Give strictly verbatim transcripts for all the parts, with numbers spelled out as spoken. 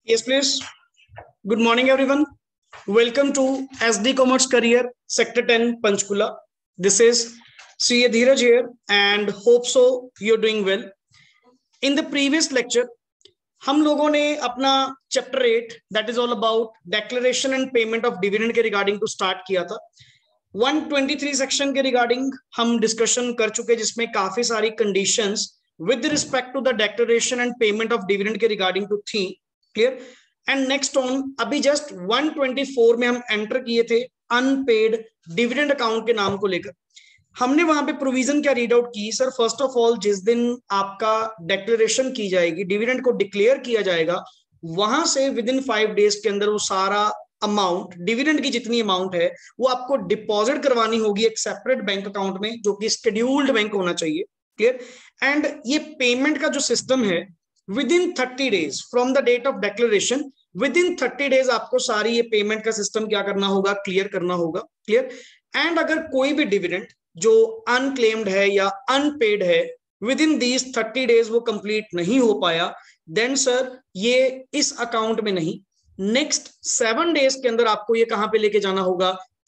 Yes, please. Good morning, everyone. Welcome to S D Commerce Career Sector ten Panchkula. This is C A Dheeraj here, and hope so you're doing well. In the previous lecture, हम लोगों ने अपना chapter eight that is all about declaration and payment of dividend के regarding to start किया था. One twenty three section के regarding हम discussion कर चुके, जिसमें काफी सारी conditions with respect to the declaration and payment of dividend के रिगार्डिंग टू थी. क्लियर. एंड नेक्स्ट ऑन अभी जस्ट वन ट्वेंटी फोर में हम एंटर किए थे अनपेड डिविडेंड अकाउंट के नाम को लेकर. हमने वहां पे प्रोविजन क्या रीड आउट की सर. फर्स्ट ऑफ ऑल, जिस दिन आपका डिक्लेरेशन की जाएगी, डिविडेंड को डिक्लेयर किया जाएगा, वहां से विद इन फाइव डेज के अंदर वो सारा अमाउंट, डिविडेंड की जितनी अमाउंट है, वो आपको डिपॉजिट करवानी होगी एक सेपरेट बैंक अकाउंट में, जो कि शेड्यूल्ड बैंक होना चाहिए. क्लियर. एंड ये पेमेंट का जो सिस्टम है, within thirty days from the date of declaration, within thirty days आपको सारी ये पेमेंट का सिस्टम क्या करना होगा, क्लियर करना होगा. क्लियर. एंड अगर कोई भी डिविडेंड जो अनक्लेम्ड है या अनपेड है, within these thirty days वो कंप्लीट नहीं हो पाया, देन सर ये इस अकाउंट में नहीं, नेक्स्ट सेवन डेज के अंदर आपको ये कहां पे लेके जाना होगा,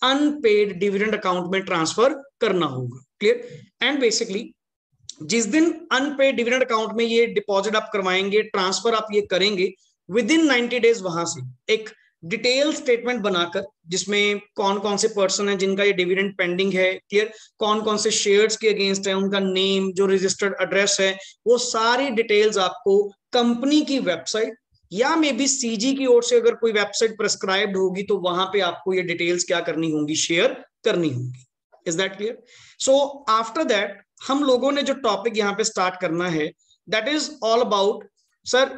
अनपेड डिविडेंड अकाउंट में ट्रांसफर करना होगा. क्लियर. एंड बेसिकली जिस दिन अनपेड डिविडेंड अकाउंट में ये डिपॉजिट आप करवाएंगे, ट्रांसफर आप ये करेंगे, विद इन नाइनटी डेज वहां से एक डिटेल स्टेटमेंट बनाकर, जिसमें कौन कौन से पर्सन है जिनका ये डिविडेंड पेंडिंग है, क्लियर, कौन कौन से शेयर्स के अगेंस्ट है, उनका नेम, जो रजिस्टर्ड एड्रेस है, वो सारी डिटेल्स आपको कंपनी की वेबसाइट या मे बी सीजी की ओर से अगर कोई वेबसाइट प्रेस्क्राइब्ड होगी तो वहां पे आपको ये डिटेल्स क्या करनी होंगी, शेयर करनी होंगी. Is that clear? So after that हम लोगों ने जो टॉपिक यहाँ पे स्टार्ट करना है, that is all about sir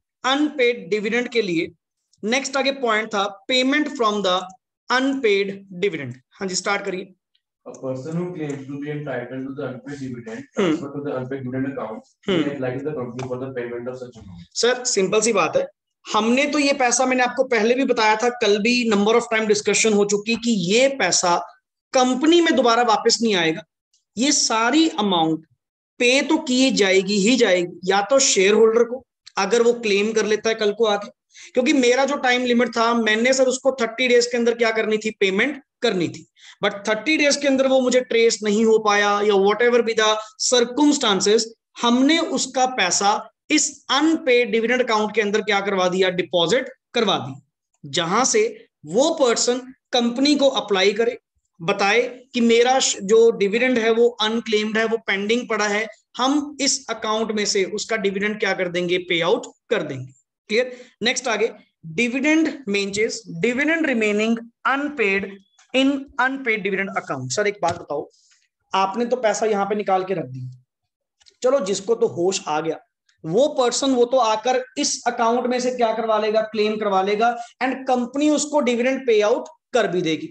unpaid dividend के लिए नेक्स्ट आगे पॉइंट था payment from the unpaid dividend. हाँ जी, स्टार्ट करिए. A person who claims to be entitled to the unpaid dividend transfer to the unpaid dividend account may apply to the company for the payment of such amount. Sir simple सी बात है, हमने तो ये पैसा, मैंने आपको पहले भी बताया था, कल भी नंबर ऑफ टाइम डिस्कशन हो चुकी कि ये पैसा कंपनी में दोबारा वापस नहीं आएगा. ये सारी अमाउंट पे तो की जाएगी ही जाएगी, या तो शेयर होल्डर को अगर वो क्लेम कर लेता है कल को आके, क्योंकि मेरा जो टाइम लिमिट था, मैंने सर उसको थर्टी डेज के अंदर क्या करनी थी, पेमेंट करनी थी, बट थर्टी डेज के अंदर वो मुझे ट्रेस नहीं हो पाया, या whatever be the circumstances, हमने उसका पैसा इस अनपेड डिविडेंड अकाउंट के अंदर क्या करवा दिया, डिपॉजिट करवा दी, जहां से वो पर्सन कंपनी को अप्लाई करे, बताए कि मेरा जो डिविडेंड है वो अनक्लेम्ड है, वो पेंडिंग पड़ा है, हम इस अकाउंट में से उसका डिविडेंड क्या कर देंगे, पे आउट कर देंगे. क्लियर. नेक्स्ट आगे, dividend mentions, dividend remaining unpaid in unpaid dividend account. Sir एक बात बताओ, आपने तो पैसा यहां पे निकाल के रख दी, चलो जिसको तो होश आ गया वो पर्सन, वो तो आकर इस अकाउंट में से क्या करवा लेगा, क्लेम करवा लेगा, एंड कंपनी उसको डिविडेंड पे आउट कर भी देगी.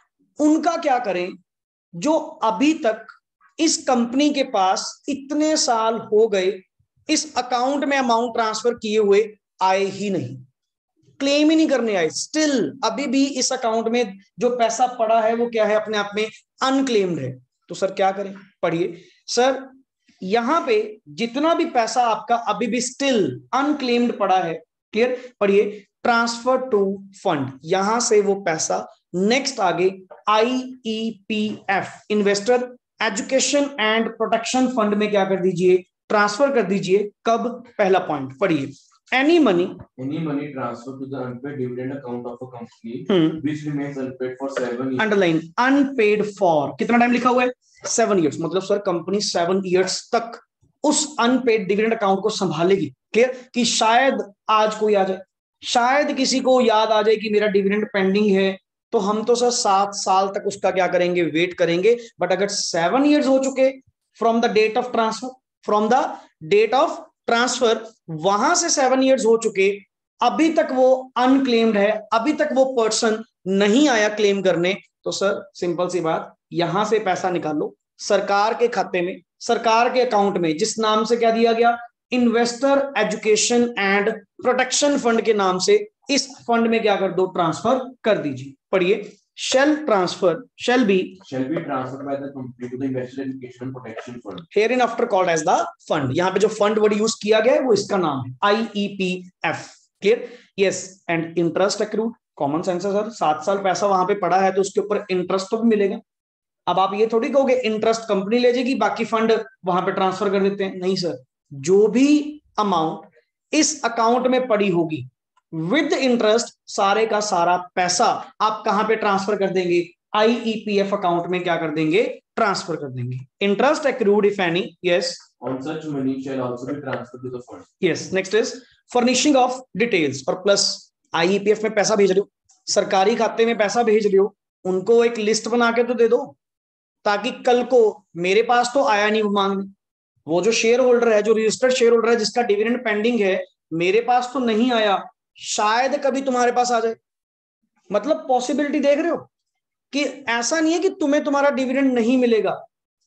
उनका क्या करें जो अभी तक इस कंपनी के पास इतने साल हो गए, इस अकाउंट में अमाउंट ट्रांसफर किए हुए आए ही नहीं, क्लेम ही नहीं करने आए, स्टिल अभी भी इस अकाउंट में जो पैसा पड़ा है वो क्या है, अपने आप में अनक्लेम्ड है. तो सर क्या करें, पढ़िए सर, यहां पे जितना भी पैसा आपका अभी भी स्टिल अनक्लेम्ड पड़ा है, क्लियर, पढ़िए, ट्रांसफर टू फंड, यहां से वो पैसा नेक्स्ट आगे I E P F, investor education and protection fund में क्या कर दीजिए, ट्रांसफर कर दीजिए. कब, पहला पॉइंट पढ़िए, any money any money transferred to the unpaid dividend account of a company hmm. which remains unpaid for seven years. Underline unpaid for, कितना टाइम लिखा हुआ है, सेवन इयर्स. मतलब सर कंपनी सेवन इयर्स तक उस unpaid dividend account को संभालेगी. Clear. कि शायद आज कोई आ जाए, शायद किसी को याद आ जाए कि मेरा डिविडेंड पेंडिंग है, तो हम तो सर सात साल तक उसका क्या करेंगे, वेट करेंगे. बट अगर सेवन इयर्स हो चुके from the date of transfer, from the date of transfer, वहां से सेवन इयर्स हो चुके, अभी तक वो अनक्लेम्ड है, अभी तक वो पर्सन नहीं आया क्लेम करने, तो सर सिंपल सी बात, यहां से पैसा निकालो सरकार के खाते में, सरकार के अकाउंट में, जिस नाम से क्या दिया गया, investor education and protection fund के नाम से, इस फंड में क्या कर दो, ट्रांसफर कर दीजिए. पढ़िए, shall transfer shall be shall be transferred by the company to the investor education and protection fund, hereinafter called as the fund. यहाँ पे जो फंड वर्ड यूज किया गया है वो इसका नाम है, I E P F. Clear? Yes, and interest accrued, common sense है सर, सात साल पैसा वहां पे पड़ा है तो उसके ऊपर इंटरेस्ट तो भी मिलेगा। अब आप ये थोड़ी कहोगे इंटरेस्ट कंपनी ले जाएगी बाकी फंड वहां पे ट्रांसफर कर देते हैं, नहीं सर, जो भी अमाउंट इस अकाउंट में पड़ी होगी विद इंटरेस्ट, सारे का सारा पैसा आप कहां पे ट्रांसफर कर देंगे? आईईपीएफ अकाउंट में क्या कर देंगे? ट्रांसफर कर देंगे। Interest accrued if any, yes, on such money shall also be transferred to the fund. Yes. Next is furnishing of details, और प्लस आईईपीएफ में पैसा भेज रहे हो, सरकारी खाते में पैसा भेज रहे हो, उनको एक लिस्ट बना के तो दे दो, ताकि कल को मेरे पास तो आया नहीं वो मांगने, वो जो शेयर होल्डर है, जो रजिस्टर्ड शेयर होल्डर है जिसका डिविडेंड पेंडिंग है, मेरे पास तो नहीं आया, शायद कभी तुम्हारे पास आ जाए। मतलब पॉसिबिलिटी देख रहे हो कि ऐसा नहीं है कि तुम्हें तुम्हारा डिविडेंड नहीं मिलेगा,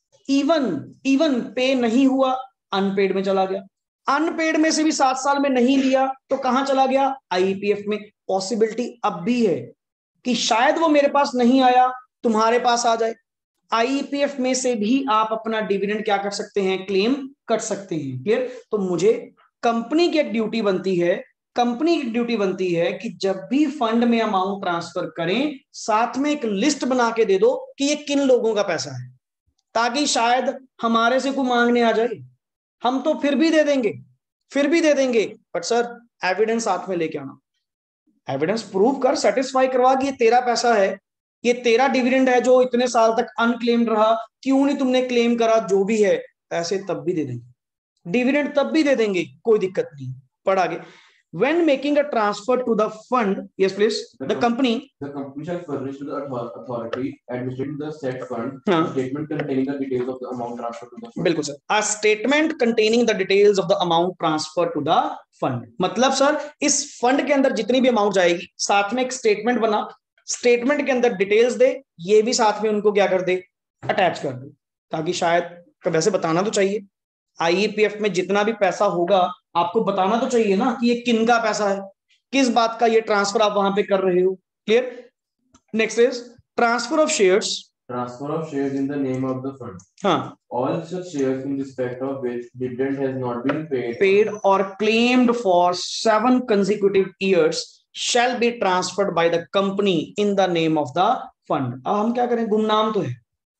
इवन इवन पे नहीं हुआ, अनपेड में चला गया, अनपेड में से भी सात साल में नहीं लिया तो कहां चला गया? आईपीएफ में। पॉसिबिलिटी अब भी है कि शायद वो मेरे पास नहीं आया, तुम्हारे पास आ जाए। आईपीएफ में से भी आप अपना डिविडेंड क्या कर सकते हैं? क्लेम कर सकते हैं। क्लियर? तो मुझे कंपनी की एक ड्यूटी बनती है, कंपनी की ड्यूटी बनती है कि जब भी फंड में अमाउंट ट्रांसफर करें, साथ में एक लिस्ट बना के दे दो कि ये किन लोगों का पैसा है, ताकि शायद हमारे से कोई मांगने आ जाए। हम तो फिर भी दे देंगे, फिर भी दे देंगे, बट सर एविडेंस साथ में लेके आना, एविडेंस प्रूव कर, सेटिस्फाई करवा कि ये तेरा पैसा है, ये तेरा डिविडेंड है जो इतने साल तक अनक्लेम्ड रहा, क्यों नहीं तुमने क्लेम करा, जो भी है, पैसे तब भी दे देंगे, डिविडेंड तब भी दे देंगे, कोई दिक्कत नहीं। पढ़ आगे। When making a transfer to the fund, yes please, the, the company the company shall furnish to the authority administrating the said fund हाँ, a statement containing the details of the amount transferred to the fund. बिल्कुल sir, a statement containing the details of the amount transferred to the fund। मतलब sir इस fund के अंदर जितनी भी amount जाएगी, साथ में एक स्टेटमेंट बना, स्टेटमेंट के अंदर डिटेल्स दे, ये भी साथ में उनको क्या कर दे? अटैच कर दे, ताकि शायद, वैसे बताना तो चाहिए, आईईपीएफ में जितना भी पैसा होगा आपको बताना तो चाहिए ना कि ये किन का पैसा है, किस बात का ये ट्रांसफर आप वहां पे कर रहे हो। Clear? Next is transfer of shares, transfer of shares in the name of the fund. हाँ, All such shares in respect of which dividend has not been paid paid or claimed for seven consecutive years shall be transferred by the company in the name of the fund। अब हम क्या करें? गुमनाम तो है,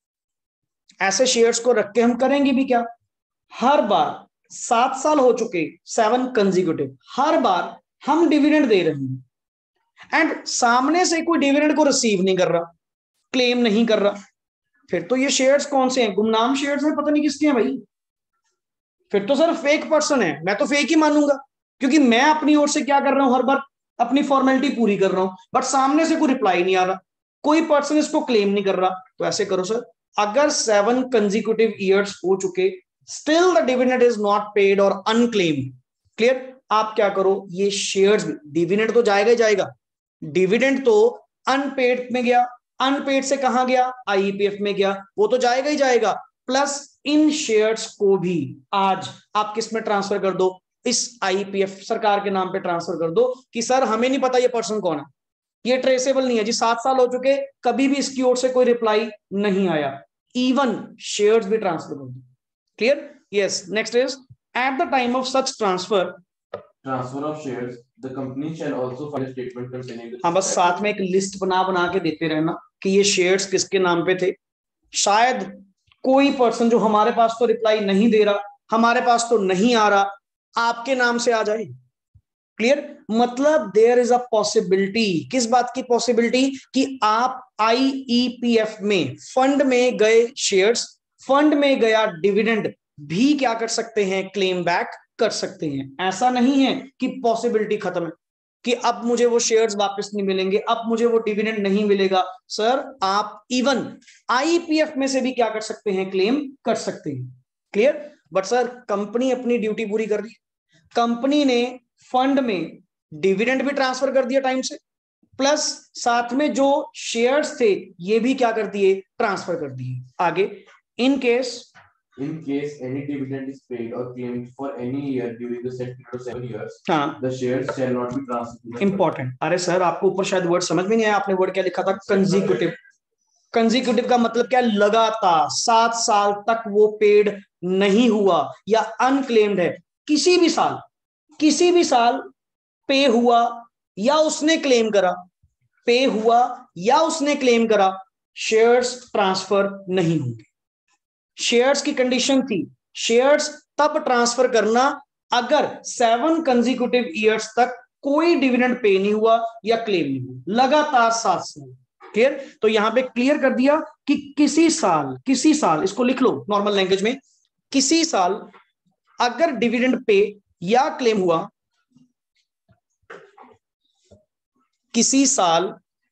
ऐसे shares को रख के हम करेंगे भी क्या? हर बार सात साल हो चुके, सेवन कंजिक्यूटिव, हर बार हम डिविडेंड दे रहे हैं एंड सामने से कोई डिविडेंड को रिसीव नहीं कर रहा, क्लेम नहीं कर रहा, फिर तो ये शेयर्स कौन से हैं? गुमनाम शेयर्स हैं, पता नहीं किसके हैं भाई, फिर तो सर फेक पर्सन है, मैं तो फेक ही मानूंगा, क्योंकि मैं अपनी ओर से क्या कर रहा हूं? हर बार अपनी फॉर्मेलिटी पूरी कर रहा हूं, बट सामने से कोई रिप्लाई नहीं आ रहा, कोई पर्सन इसको क्लेम नहीं कर रहा। तो ऐसे करो सर, अगर सेवन कंजिक्यूटिव ईयर्स हो चुके, still the dividend is not paid और अनक्लेम्ड, क्लियर? आप क्या करो? ये शेयर्स, डिविडेंड तो जाएगा ही जाएगा, डिविडेंड तो अनपेड में गया, अनपेड से कहां गया? आईईपीएफ में गया, वो तो जाएगा ही जाएगा, प्लस इन शेयर्स को भी आज आप किस में ट्रांसफर कर दो? इस आईईपीएफ सरकार के नाम पे ट्रांसफर कर दो कि सर हमें नहीं पता ये पर्सन कौन है, ये ट्रेसेबल नहीं है जी, सात साल हो चुके, कभी भी इसकी ओर से कोई रिप्लाई नहीं आया, इवन शेयर्स भी ट्रांसफर कर दो। Clear? Yes. Next is at the time of such transfer, transfer of shares the company shall also file a statement containing the हाँ, बस साथ में एक लिस्ट बना बना के देते रहना कि ये शेयर्स किसके नाम पे थे। शायद कोई पर्सन जो हमारे पास तो रिप्लाई नहीं दे रहा, हमारे पास तो नहीं आ रहा, आपके नाम से आ जाए। क्लियर? मतलब देयर इज अ पॉसिबिलिटी, किस बात की पॉसिबिलिटी? कि आप आईईपीएफ में, फंड में गए शेयर्स, फंड में गया डिविडेंड भी क्या कर सकते हैं? क्लेम बैक कर सकते हैं। ऐसा नहीं है कि पॉसिबिलिटी खत्म है कि अब मुझे वो शेयर्स वापस नहीं मिलेंगे, अब मुझे वो डिविडेंड नहीं मिलेगा। सर आप इवन आईपीएफ में से भी क्या कर सकते हैं? क्लेम कर सकते हैं। क्लियर? बट सर कंपनी अपनी ड्यूटी पूरी कर रही है, कंपनी ने फंड में डिविडेंड भी ट्रांसफर कर दिया टाइम से, प्लस साथ में जो शेयर्स थे ये भी क्या कर दिए? ट्रांसफर कर दिए। आगे, in case in case any dividend is paid or claimed for any year during the set period of seven years, हाँ, the shares shall not be transferred. Important. अरे सर आपको ऊपर शायद वर्ड समझ में नहीं आया, आपने वर्ड क्या लिखा था? कंजिक्यूटिव। कंजिक्यूटिव का मतलब क्या? लगातार सात साल तक वो पेड नहीं हुआ या अनक्लेम्ड है, किसी भी साल, किसी भी साल पे हुआ या उसने क्लेम करा, पे हुआ या उसने क्लेम करा, शेयर्स ट्रांसफर नहीं होंगे। शेयर्स की कंडीशन थी, शेयर्स तब ट्रांसफर करना अगर सेवन कंसेक्यूटिव ईयर्स तक कोई डिविडेंड पे नहीं हुआ या क्लेम नहीं हुआ, लगातार सात साल। क्लियर? तो यहां पे क्लियर कर दिया कि किसी साल, किसी साल, इसको लिख लो नॉर्मल लैंग्वेज में, किसी साल अगर डिविडेंड पे या क्लेम हुआ, किसी साल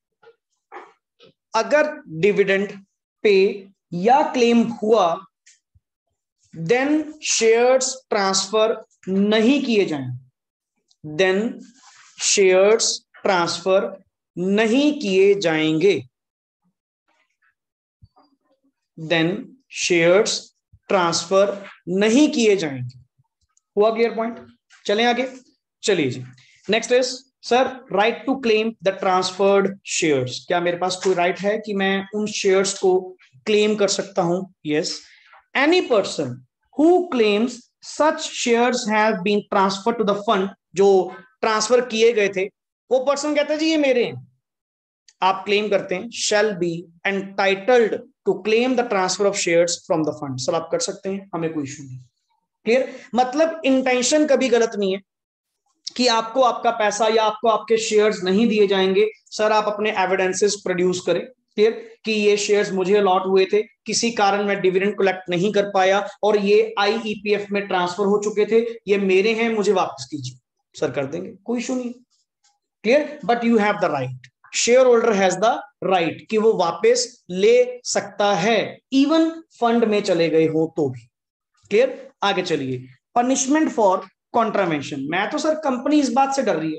अगर डिविडेंड पे या क्लेम हुआ, देन शेयर्स ट्रांसफर नहीं किए जाएंगे, देन शेयर्स ट्रांसफर नहीं किए जाएंगे, देन शेयर्स ट्रांसफर नहीं किए जाएंगे। हुआ क्लियर पॉइंट? चलें आगे, चलिए जी। Next is sir right to claim the transferred shares. क्या मेरे पास कोई राइट है कि मैं उन शेयर्स को क्लेम कर सकता हूं? Yes. Any person who claims such shares have been transfer to the fund, जो ट्रांसफर किए गए थे, वो पर्सन कहता है जी ये मेरे हैं, आप क्लेम करते हैं, shall be entitled to claim the transfer of shares from the fund. Sir आप कर सकते हैं, हमें कोई इशू नहीं। क्लियर? मतलब इंटेंशन कभी गलत नहीं है कि आपको आपका पैसा या आपको आपके शेयर्स नहीं दिए जाएंगे। सर आप अपने एविडेंसेस प्रोड्यूस करें, क्लियर, कि ये शेयर्स मुझे अलॉट हुए थे, किसी कारण मैं डिविडेंड कलेक्ट नहीं कर पाया और ये आईईपीएफ में ट्रांसफर हो चुके थे, ये मेरे हैं, मुझे वापस कीजिए। सर कर देंगे, कोई इशू नहीं। Clear? But you have the right, share holder has the right कि वो वापस ले सकता है, इवन फंड में चले गए हो तो भी। क्लियर? आगे चलिए। Punishment for contravention. मैं तो सर कंपनी इस बात से डर रही है,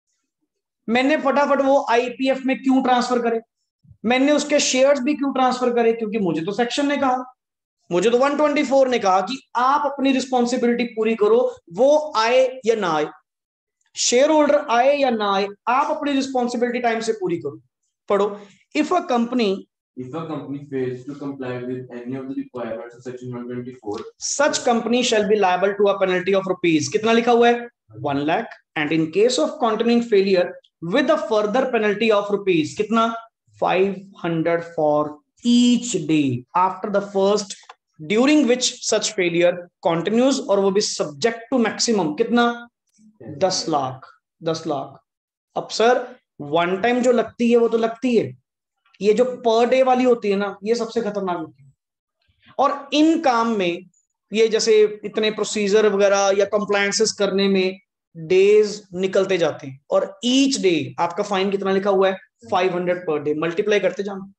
मैंने फटाफट वो आईपीएफ में क्यों ट्रांसफर करे, मैंने उसके शेयर्स भी क्यों ट्रांसफर करे, क्योंकि मुझे तो सेक्शन ने कहा, मुझे तो एक सौ चौबीस ने कहा कि आप अपनी रिस्पॉन्सिबिलिटी पूरी करो, वो आए या ना आए, शेयर होल्डर आए या ना आए, आप अपनी रिस्पॉन्सिबिलिटी टाइम से पूरी करो। पढ़ो, if a company If a company fails to comply with any of the requirements of section one twenty-four, such company shall be liable to a penalty of rupees, कितना लिखा हुआ है, one lakh, and in case of continuing failure with a further penalty of rupees, कितना, five hundred for each day after the first during which such failure continues, और वो भी subject to maximum कितना, दस लाख, दस लाख। अब सर वन टाइम जो लगती है वो तो लगती है, ये जो पर डे वाली होती है ना, ये सबसे खतरनाक होती है। और इन काम में ये जैसे इतने प्रोसीजर वगैरह या कंप्लायंसेस करने में डेज निकलते जाते हैं, और ईच डे आपका फाइन कितना लिखा हुआ है, five hundred per day, multiply करते जाना,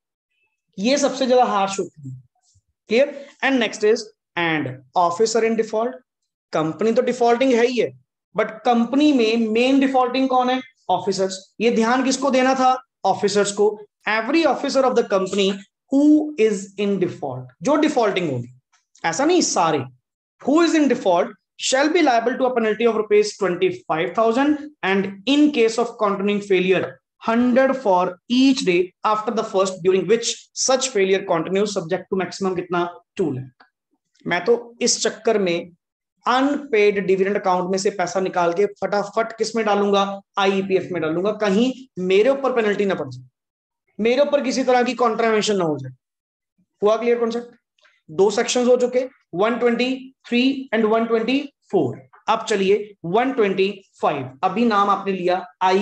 ये सबसे ज्यादा हार्श होती है। Clear? And next is and officer in default. Company तो डिफॉल्टिंग है ही है, बट कंपनी में मेन डिफॉल्टिंग कौन है, ऑफिसर्स। ये ध्यान किसको देना था, ऑफिसर्स को। Every officer of the company who is in default, जो डिफॉल्टिंग होगी, ऐसा नहीं सारे, who is in default shall be liable to a penalty of rupees twenty-five thousand, and in case of continuing failure one hundred for each day after the first during which such failure continues subject to maximum कितना, two lakh। मैं तो इस चक्कर में unpaid dividend account में से पैसा निकाल के फटाफट किस में डालूंगा, आईईपीएफ में डालूंगा, कहीं मेरे ऊपर पेनल्टी ना पड़ जाए, मेरे ऊपर किसी तरह की कॉन्ट्रावेंशन ना हो जाए। हुआ क्लियर कॉन्सेप्ट? दो सेक्शंस हो चुके, one twenty-three and one twenty-four। अब चलिए one twenty-five, अभी नाम आपने लिया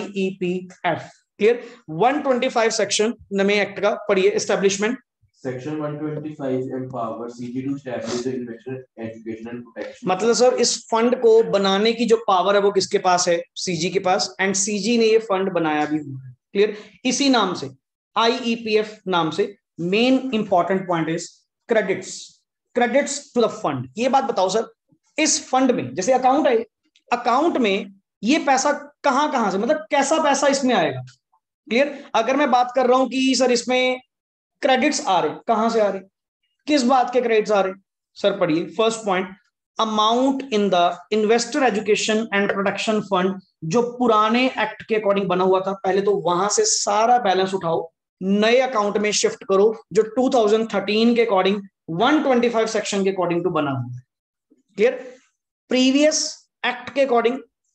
IEPF. Clear? one twenty-five section नए एक्ट का पढ़िए, establishment. Section one twenty-five empowers C G to establish the investor education and protection। मतलब सर इस फंड को बनाने की जो पावर है वो किसके पास है, सीजी के पास, एंड सीजी ने ये फंड बनाया भी हुआ है। क्लियर? इसी नाम से, आईईपीएफ नाम से। Main important point is credits, credits to the fund. ये बात बताओ सर, इस फंड में जैसे अकाउंट है, अकाउंट में ये पैसा कहां कहां से, मतलब कैसा पैसा इसमें आएगा। क्लियर? अगर मैं बात कर रहा हूं कि सर इसमें क्रेडिट्स आ रहे, कहां से आ रहे, किस बात के क्रेडिट्स आ रहे, सर पढ़िए first point, amount in the investor education and protection fund, जो पुराने एक्ट के अकॉर्डिंग बना हुआ था, पहले तो वहां से सारा बैलेंस उठाओ, नए अकाउंट में शिफ्ट करो, जो टू थाउजेंड थर्टीन के अकॉर्डिंग one twenty-five सेक्शन के अकॉर्डिंग टू बना हुआ है। क्लियर? प्रीवियस एक्ट के अकॉर्डिंग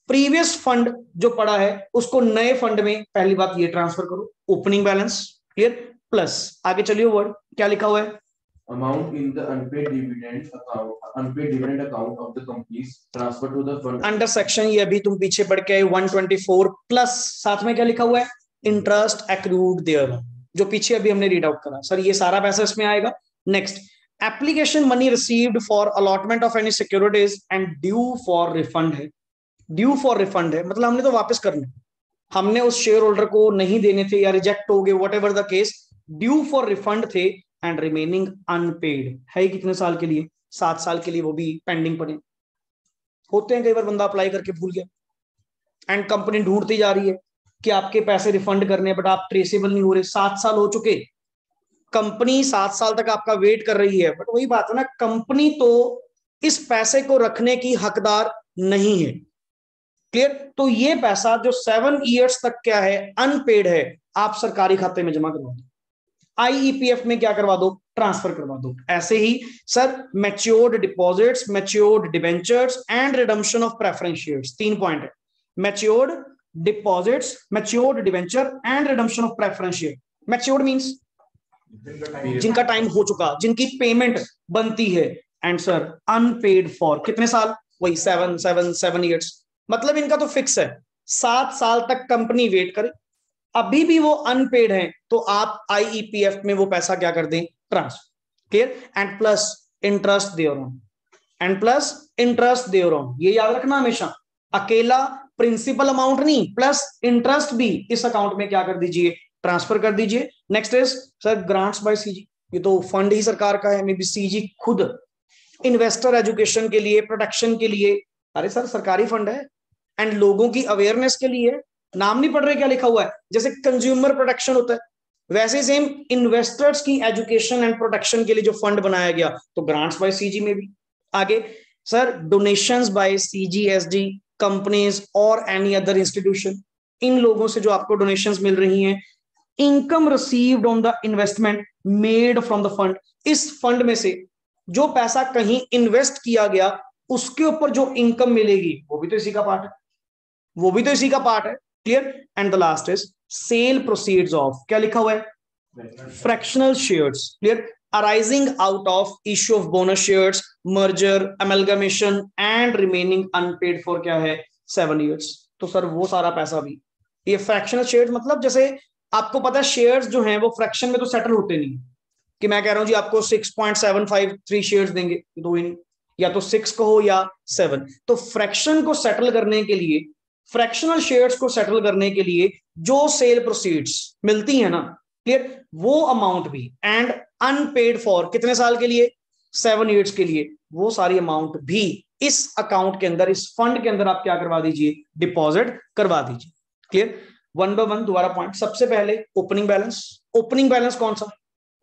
प्रीवियस फंड जो पड़ा है उसको नए फंड में पहली बात ये ट्रांसफर करो, ओपनिंग बैलेंस, क्लियर, प्लस आगे चलिए वर्ड क्या लिखा हुआ है, amount in the unpaid dividend account, unpaid dividend account of the companies transfer to the fund under section, ये अभी तुम पीछे पढ़ के आए वन ट्वेंटी फोर प्लस साथ में क्या लिखा हुआ है, इंटरेस्ट एक्रूड देयर, जो पीछे अभी हमने रीड आउट करा, सर ये सारा पैसा इसमें आएगा। Next, application money received for allotment of any securities and due for refund है, ड्यू फॉर रिफंड है मतलब हमने तो वापस करने, हमने उस शेयर होल्डर को नहीं देने थे या रिजेक्ट हो गए, whatever the case, due for refund थे एंड रिमेनिंग अनपेड है, कितने साल के लिए, सात साल के लिए, वो भी पेंडिंग पड़े होते हैं, कई बार बंदा अप्लाई करके भूल गया एंड कंपनी ढूंढती जा रही है कि आपके पैसे रिफंड करने, बट आप ट्रेसेबल नहीं हो रहे, सात साल हो चुके, कंपनी सात साल तक आपका वेट कर रही है, बट वही बात है ना, कंपनी तो इस पैसे को रखने की हकदार नहीं है, क्लियर, तो ये पैसा जो सेवन इयर्स तक क्या है, अनपेड है, आप सरकारी खाते में जमा करवा दो, आईईपीएफ में क्या करवा दो, ट्रांसफर करवा दो। ऐसे ही sir matured deposits, matured debentures and redemption of preference shares, तीन पॉइंट है, matured deposits, matured debenture and redemption of preference share. Matured means जिनका टाइम हो चुका, जिनकी पेमेंट बनती है, एंड सर अनपेड फॉर कितने साल, वही सेवन सेवन सेवन इयर्स, मतलब इनका तो फिक्स है, सात साल तक कंपनी वेट करे, अभी भी वो अनपेड है तो आप आईईपीएफ में वो पैसा क्या कर दें, transfer, clear, and plus interest there on, and plus interest there on, ये याद रखना हमेशा, अकेला प्रिंसिपल अमाउंट नहीं, प्लस इंटरेस्ट भी इस अकाउंट में क्या कर दीजिए, ट्रांसफर कर दीजिए। Next is sir grants by CG, ये तो फंड ही सरकार का है, मे बी सीजी खुद इन्वेस्टर एजुकेशन के लिए, प्रोटेक्शन के लिए, अरे सर सरकारी फंड है, एंड लोगों की अवेयरनेस के लिए, नाम नहीं पढ़ रहे क्या लिखा हुआ है, जैसे कंज्यूमर प्रोटेक्शन होता है वैसे सेम इन्वेस्टर्स की एजुकेशन एंड प्रोटेक्शन के लिए जो फंड बनाया गया, तो ग्रांट्स बाय सीजी में भी। आगे sir donations by CGSD companies और एनी अदर इंस्टीट्यूशन, इन लोगों से जो आपको डोनेशंस मिल रही हैं, income received on the investment made from the fund, इस फंड में से जो पैसा कहीं इन्वेस्ट किया गया उसके ऊपर जो इनकम मिलेगी वो भी तो इसी का पार्ट है, वो भी तो इसी का पार्ट है, clear, and the last is sale proceeds of, क्या लिखा हुआ है, fractional shares, clear, arising out of issue of bonus shares, merger, amalgamation and remaining unpaid for क्या है, सेवन इयर्स, तो सर वो सारा पैसा भी, ये फ्रैक्शनल शेयर्स मतलब जैसे आपको पता है शेयर्स जो हैं वो फ्रैक्शन में तो सेटल होते नहीं, कि मैं कह रहा हूं जी आपको six point seven five three shares देंगे, दो ही नहीं, या तो सिक्स को हो या सेवन, तो फ्रैक्शन को सेटल करने के लिए, फ्रैक्शनल शेयर्स को सेटल करने के लिए जो सेल प्रोसीड्स मिलती है ना, क्लियर, वो अमाउंट भी, एंड अनपेड फॉर कितने साल के लिए, सेवन इयर्स के लिए, वो सारी अमाउंट भी इस अकाउंट के अंदर, इस फंड के अंदर आप क्या करवा दीजिए, डिपॉजिट करवा दीजिए, क्लियर। वन बाय वन दोबारा पॉइंट, सबसे पहले ओपनिंग बैलेंस, ओपनिंग बैलेंस कौन सा,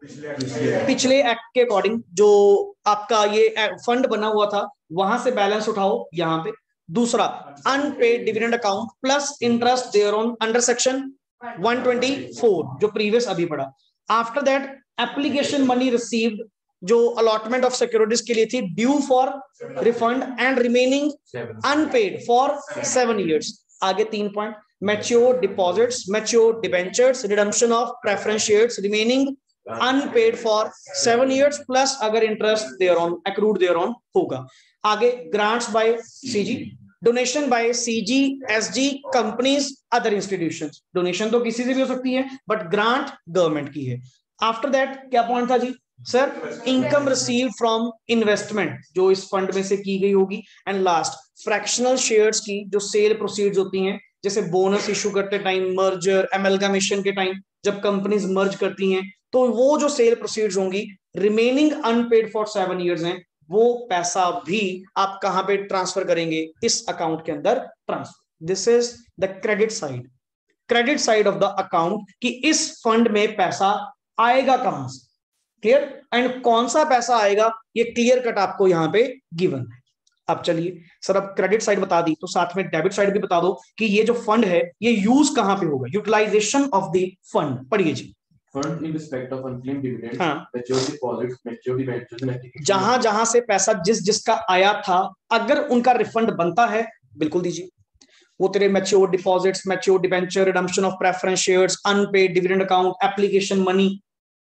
पिछले एक्ट के अकॉर्डिंग जो आपका ये फंड बना हुआ था वहां से बैलेंस उठाओ यहां पे। दूसरा unpaid dividend account plus interest there on under section one twenty four जो प्रीवियस अभी पढ़ा। After that application money received जो अलॉटमेंट ऑफ सिक्योरिटीज के लिए थी, due for refund and remaining unpaid for seven years. आगे तीन point, mature deposits, mature debentures, redemption of preference shares remaining unpaid for seven years plus अगर interest there on accrued there on होगा। आगे grants by CG, donation by CG SG companies other institutions, donation तो किसी से भी हो सकती है बट ग्रांट गवर्नमेंट की है। आफ्टर दैट क्या पॉइंट था जी sir, income received from investment जो इस फंड में से की गई होगी। एंड लास्ट फ्रैक्शनल शेयर्स की जो सेल प्रोसीड्स होती हैं, जैसे बोनस इशू करते टाइम, मर्जर एमलगमेशन के टाइम जब कंपनीज मर्ज करती हैं, तो वो जो सेल प्रोसीड्स होंगी remaining unpaid for seven years हैं, वो पैसा भी आप कहां पे ट्रांसफर करेंगे, इस अकाउंट के अंदर transfer. This is the credit side, credit side of the account कि इस फंड में पैसा आएगा कहां से, क्लियर, एंड कौन सा पैसा आएगा ये क्लियर कट आपको यहां पे गिवन है। अब चलिए सर, अब क्रेडिट साइड बता दी तो साथ में डेबिट साइड भी बता दो कि ये जो फंड है ये यूज कहां पे होगा, यूटिलाइजेशन ऑफ द फंड। पढ़िए जी। Fund in respect of unclaimed dividends, हाँ, mature deposits, mature debentures and application, जहां जहां से पैसा जिस जिसका आया था अगर उनका रिफंड बनता है बिल्कुल दीजिए। वो तेरे mature deposits, mature debenture, redemption of preference shares, unpaid dividend account, application money,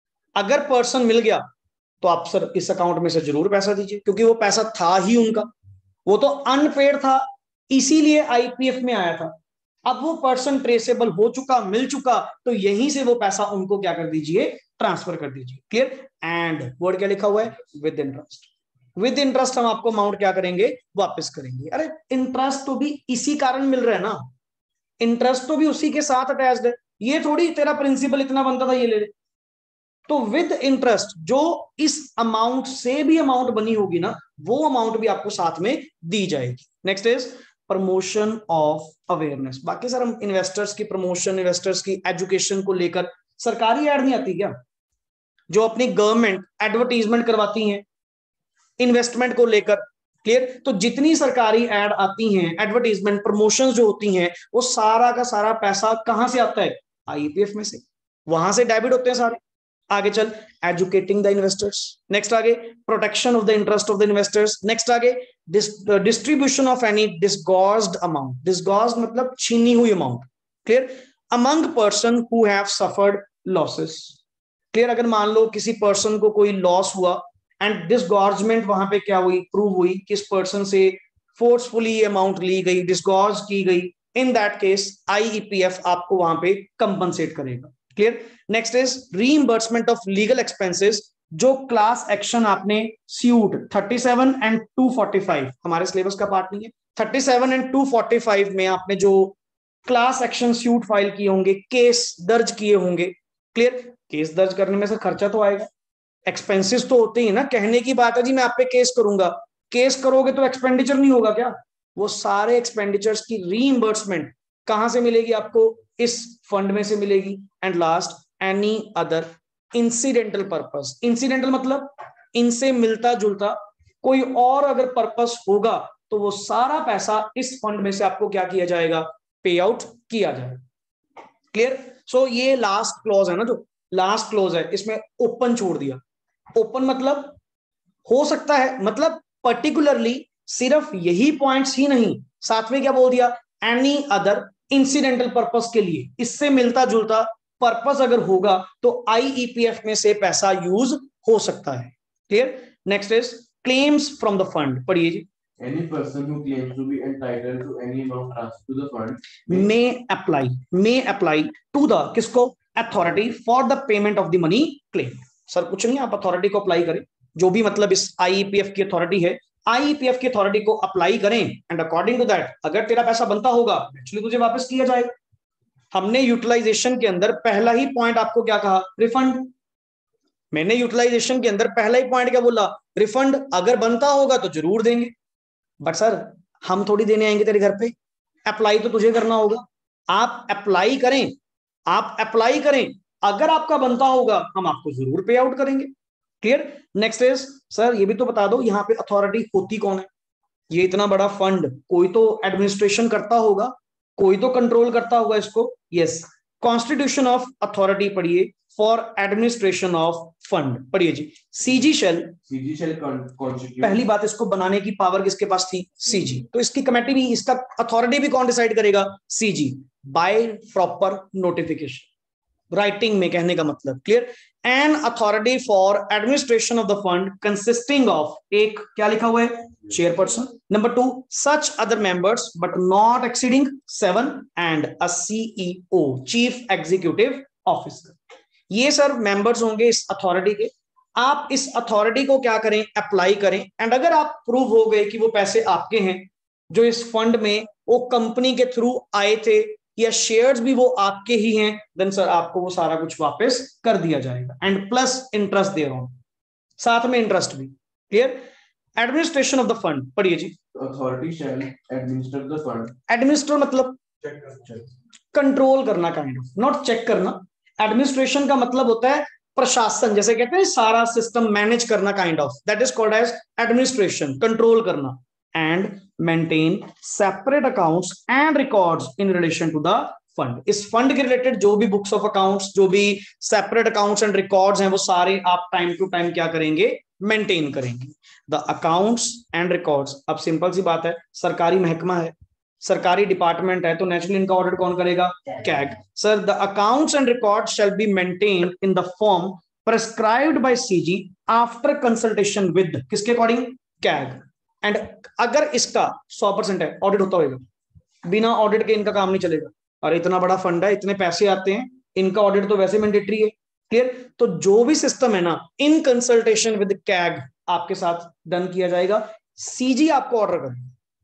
अगर पर्सन मिल गया तो आप सर इस अकाउंट में से जरूर पैसा दीजिए, क्योंकि वो पैसा था ही उनका, वो तो अनपेड था इसीलिए आईपीएफ में आया था। अब वो पर्सन ट्रेसेबल हो चुका, मिल चुका, तो यहीं से वो पैसा उनको क्या कर दीजिए, ट्रांसफर कर दीजिए। क्लियर? एंड वर्ड क्या लिखा हुआ है, विद इंटरेस्ट। विद इंटरेस्ट हम आपको अमाउंट क्या करेंगे, वापस करेंगे। अरे इंटरेस्ट तो भी इसी कारण मिल रहा है ना, इंटरेस्ट तो भी उसी के साथ अटैच्ड है। ये थोड़ी तेरा प्रिंसिपल इतना बनता था ये ले ले। तो विद इंटरेस्ट जो इस अमाउंट से भी अमाउंट बनी होगी ना, वो अमाउंट भी आपको साथ में दी जाएगी। Next is promotion of awareness. बाकी सर हम इन्वेस्टर्स की प्रमोशन, इन्वेस्टर्स की एजुकेशन को लेकर, सरकारी एड नहीं आती क्या जो अपनी गवर्नमेंट एडवर्टीजमेंट करवाती हैं इन्वेस्टमेंट को लेकर? क्लियर? तो जितनी सरकारी एड आती हैं, एडवर्टीजमेंट, प्रमोशंस जो होती हैं, वो सारा का सारा पैसा कहां से आता है, आईपीएफ में से, वहां से डेबिट होते हैं सारे। आगे चल, एजुकेटिंग द इन्वेस्टर्स। नेक्स्ट आगे, protection of the interest of the investors. Next आगे, distribution of any disgorged amount. Disgorged मतलब छीनी हुई amount. Clear? Among person who have suffered losses. Clear? अगर मान लो किसी पर्सन को कोई लॉस हुआ एंड डिसगॉर्जमेंट वहां पे क्या हुई, प्रूव हुई, किस पर्सन से फोर्सफुली अमाउंट ली गई, डिसगॉर्ज की गई, इन दैट केस आईईपीएफ आपको वहां पे कंपनसेट करेगा। Clear? Next is reimbursement of legal expenses. जो क्लास एक्शन आपने सूट सैंतीस एंड टू फोर्टी फाइव, हमारे सिलेबस का पार्ट नहीं है, सैंतीस एंड टू फोर्टी फाइव में आपने जो क्लास एक्शन सूट फाइल किए होंगे, केस दर्ज किए होंगे। क्लियर? केस दर्ज करने में से खर्चा तो आएगा, एक्सपेंसेस तो होते ही ना। कहने की बात है जी मैं आप पे केस करूंगा, केस करोगे तो एक्सपेंडिचर नहीं होगा क्या? वो सारे एक्सपेंडिचर्स की रीइंबर्समेंट कहां से मिलेगी आपको, इस फंड में से मिलेगी। And last, any other incidental purpose. Incidental मतलब इनसे मिलता जुलता कोई और अगर पर्पस होगा तो वो सारा पैसा इस फंड में से आपको क्या किया जाएगा, पे आउट किया जाएगा। क्लियर? सो so, ये लास्ट क्लॉज है ना, जो लास्ट क्लॉज है इसमें ओपन छोड़ दिया। ओपन मतलब हो सकता है, मतलब पर्टिकुलरली सिर्फ यही पॉइंट्स ही नहीं, साथ में क्या बोल दिया, एनी अदर इंसिडेंटल पर्पस के लिए, इससे मिलता जुलता पर्पस अगर होगा तो आईईपीएफ में से पैसा यूज हो सकता है। Clear? Next is claims from the fund. पढ़िए जी। Any person who claims to be entitled to any amount transferred to the fund may apply may apply to the किसको, authority for the payment of the money claim। Sir कुछ नहीं, आप authority को apply करें, जो भी मतलब इस आईईपीएफ की अथॉरिटी है, आईईपीएफ की अथॉरिटी को अप्लाई करें एंड अकॉर्डिंग टू दैट अगर तेरा पैसा बनता होगा एक्चुअली तुझे वापस किया जाएगा। हमने यूटिलाइजेशन के अंदर पहला ही पॉइंट आपको क्या कहा, रिफंड। मैंने यूटिलाइजेशन के अंदर पहला ही पॉइंट क्या बोला, रिफंड। अगर बनता होगा तो जरूर देंगे, बट सर हम थोड़ी देने आएंगे तेरे घर पे, अप्लाई तो तुझे करना होगा। आप अप्लाई करें, आप अप्लाई करें, अगर आपका बनता होगा हम आपको जरूर पे आउट करेंगे। क्लियर? नेक्स्ट इज, सर ये भी तो बता दो यहाँ पे अथॉरिटी होती कौन है? ये इतना बड़ा फंड कोई तो एडमिनिस्ट्रेशन करता होगा, कोई तो कंट्रोल करता होगा इसको। यस, कॉन्स्टिट्यूशन ऑफ अथॉरिटी पढ़िए, फॉर एडमिनिस्ट्रेशन ऑफ फंड। पढ़िए जी। CG shall, CG shall constitute. पहली बात, इसको बनाने की पावर किसके पास थी, सीजी। तो इसकी कमेटी भी, इसका अथॉरिटी भी कौन डिसाइड करेगा, CG, by proper notification, writing में कहने का मतलब। Clear? An authority for administration of the fund consisting of, एक क्या लिखा हुआ है, chairperson, number two such other members but not exceeding seven, and a CEO, chief executive officer. ये सर मेंबर्स होंगे इस अथॉरिटी के। आप इस अथॉरिटी को क्या करें, अप्लाई करें, एंड अगर आप प्रूव हो गए कि वो पैसे आपके हैं जो इस फंड में वो कंपनी के थ्रू आए थे या शेयर्स भी वो आपके ही हैं, देन सर आपको वो सारा कुछ वापस कर दिया जाएगा, एंड प्लस इंटरेस्ट दे रहा हूं, साथ में इंटरेस्ट भी। Clear? Administration of the fund पढ़िए जी। Authority shall administer the fund. Administer मतलब कंट्रोल करना, काइंड ऑफ, नॉट चेक करना। एडमिनिस्ट्रेशन का मतलब होता है प्रशासन, जैसे कहते हैं सारा सिस्टम मैनेज करना, kind of, that is called as administration, control करना। And maintain separate accounts and records in relation to the fund. इस फंड के रिलेटेड जो भी बुक्स ऑफ अकाउंट्स, जो भी सेपरेट अकाउंट्स एंड रिकॉर्ड्स हैं, वो सारे आप टाइम टू टाइम क्या करेंगे, मेंटेन करेंगे। द अकाउंट्स एंड रिकॉर्ड्स, अब सिंपल सी बात है, सरकारी महकमा है, सरकारी डिपार्टमेंट है तो नेशनल इनकम ऑडिट कौन करेगा? CAG. Sir the accounts and record shall be maintained in the form prescribed by CG after consultation with किसके अकॉर्डिंग? कैग। एंड अगर इसका सौ परसेंट है ऑडिट होता होगा, बिना ऑडिट के इनका काम नहीं चलेगा। और इतना बड़ा फंड है, इतने पैसे आते हैं, इनका ऑडिट तो वैसे मैंडेटरी है। क्लियर? तो जो भी सिस्टम है ना, इन कंसल्टेशन विद कैग आपके साथ डन किया जाएगा। सीजी आपको ऑर्डर करेगा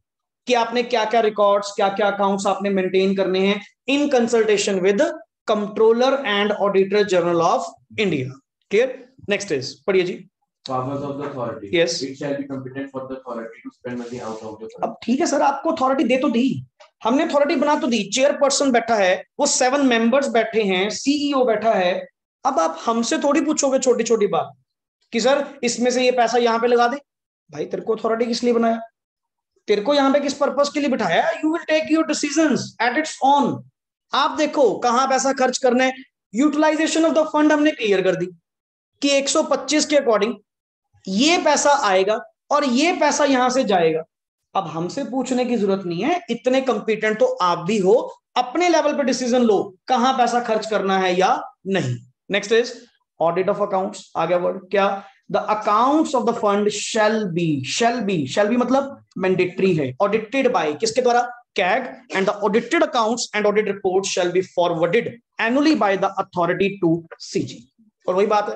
कि आपने क्या क्या रिकॉर्ड्स, क्या क्या अकाउंट्स आपने मेंटेन करने हैं in consultation with controller and auditor general of India. Clear? Next is पढ़िए जी। Powers of the authority. Yes. It shall be competent for the authority to spend money out of the fund. अब ठीक है sir, आपको authority दे तो दी, हमने authority बना तो दी, चेयरपर्सन बैठा है, वो सेवन मेंबर्स बैठे हैं, सीईओ बैठा है। अब आप हमसे थोड़ी पूछोगे छोटी छोटी बात कि सर इसमें से ये पैसा यहाँ पे लगा दे। भाई तेरे को अथॉरिटी किस लिए बनाया? तेरे को यहाँ पे किस पर्पस के लिए बिठाया? You will take your decisions at its own. आप देखो कहाँ पैसा खर्च करना है। यूटिलाइजेशन ऑफ द फंड हमने क्लियर कर दी कि एक सौ पच्चीस के अकॉर्डिंग ये पैसा आएगा और ये पैसा यहां से जाएगा। अब हमसे पूछने की जरूरत नहीं है, इतने कंपिटेंट तो आप भी हो, अपने लेवल पे डिसीजन लो कहां पैसा खर्च करना है या नहीं। Next is audit of accounts. आ गया वर्ड क्या? The accounts of the fund shall be, shall be, shall be मतलब मैंडेटरी है, ऑडिटेड बाय किसके द्वारा? CAG. And the audited accounts and audit report shall be forwarded annually by the authority to CG. और वही बात है,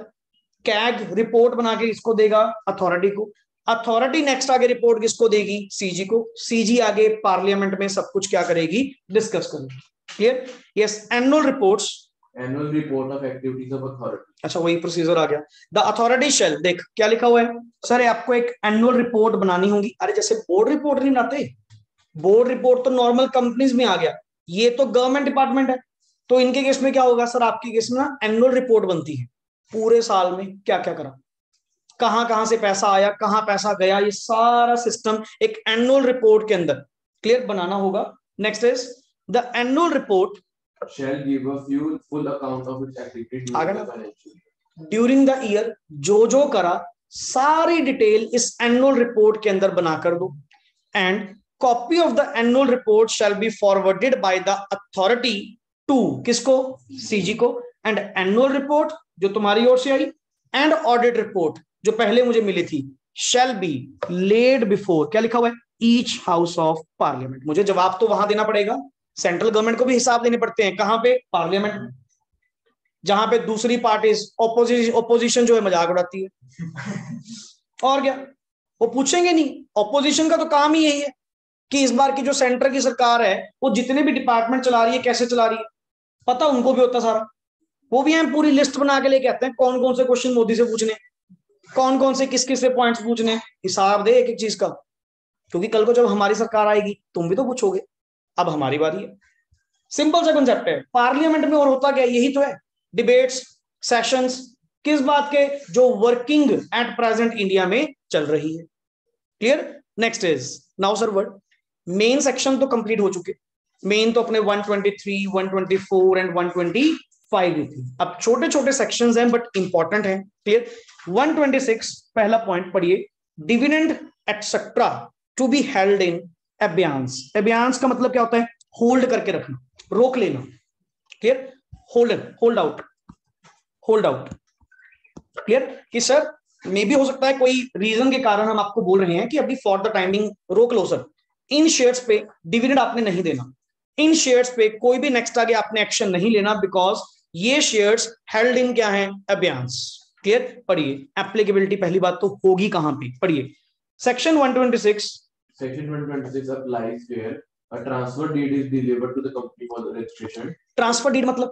CAG report बना के इसको देगा अथॉरिटी को, अथॉरिटी नेक्स्ट आगे रिपोर्ट किसको देगी? सीजी को, सीजी आगे पार्लियामेंट में सब कुछ क्या करेगी? डिस्कस करेगी। Clear? Yes. Annual reports, annual report of activities of authority. अच्छा वही प्रोसीजर आ गया। द अथॉरिटी शैल, देख क्या लिखा हुआ है सर, आपको एक एनुअल रिपोर्ट बनानी होगी। अरे जैसे बोर्ड रिपोर्ट नहीं बनाते, बोर्ड रिपोर्ट तो नॉर्मल कंपनीज में आ गया, ये तो गवर्नमेंट डिपार्टमेंट है। तो इनके केस में क्या होगा सर? आपके केस में ना एनुअल रिपोर्ट बनती है, पूरे साल में क्या क्या करा, कहां कहां से पैसा आया, कहां पैसा गया, ये सारा सिस्टम एक एनुअल रिपोर्ट के अंदर क्लियर बनाना होगा। Next is the annual report shall give a few full account of its activity during the financial year. During the year जो जो करा सारी डिटेल इस एनुअल रिपोर्ट के अंदर बना कर दो। And copy of the annual report shall be forwarded by the authority to किसको? सीजी को। एंड एनुअल रिपोर्ट जो तुम्हारी ओर से आई एंड ऑडिट रिपोर्ट जो पहले मुझे मिली थी शैल बी लेड बिफोर, क्या लिखा हुआ है? Each house of parliament. मुझे जवाब तो वहां देना पड़ेगा, सेंट्रल गवर्नमेंट को भी हिसाब देने पड़ते हैं। कहां पे? पार्लियामेंट में, जहां पे दूसरी पार्टीज ओपोजिशन ओपोजिशन जो है मजाक उड़ाती है। और क्या वो पूछेंगे नहीं? ओपोजिशन का तो काम ही यही है कि इस बार की जो सेंटर की सरकार है वो जितने भी डिपार्टमेंट चला रही है कैसे चला रही है, पता उनको भी होता सारा। वो भी हम पूरी लिस्ट बना के लेके आते हैं कौन कौन से क्वेश्चन मोदी से पूछने, कौन कौन से किस किस से पॉइंट्स पूछने, हिसाब दे एक एक चीज का। क्योंकि कल को जब हमारी सरकार आएगी तुम भी तो पूछोगे, अब हमारी बारी है। सिंपल सा कंसेप्ट है। पार्लियामेंट में और होता क्या? यही तो है, डिबेट्स, सेशंस, किस बात के? जो वर्किंग एट प्रेजेंट इंडिया में चल रही है। Clear? Next is now sir word main section तो कंप्लीट हो चुके, मेन तो अपने one twenty three, one twenty four and one twenty five ही थी। अब छोटे छोटे सेक्शंस हैं बट इंपॉर्टेंट हैं। क्लियर? वन ट्वेंटी सिक्स पहला पॉइंट पढ़िए, dividend etcetera to be held in abeyance. Abeyance का मतलब क्या होता है? होल्ड करके रखना, रोक लेना। Clear? Hold hold out, hold out. Clear? कि सर मे भी हो सकता है कोई रीजन के कारण हम आपको बोल रहे हैं कि अभी फॉर द टाइमिंग रोक लो सर, इन शेयर्स पे डिविडेंड आपने नहीं देना, इन शेयर्स पे कोई भी नेक्स्ट आगे आपने एक्शन नहीं लेना, बिकॉज ये शेयर्स हेल्ड इन क्या है? अबियांस। क्लियर? पढ़िए एप्लीकेबिलिटी पहली बात तो होगी कहां पे? पढ़िए section one twenty six. Section one twenty-six applies where a transfer deed is delivered to the company for the registration. Transfer deed मतलब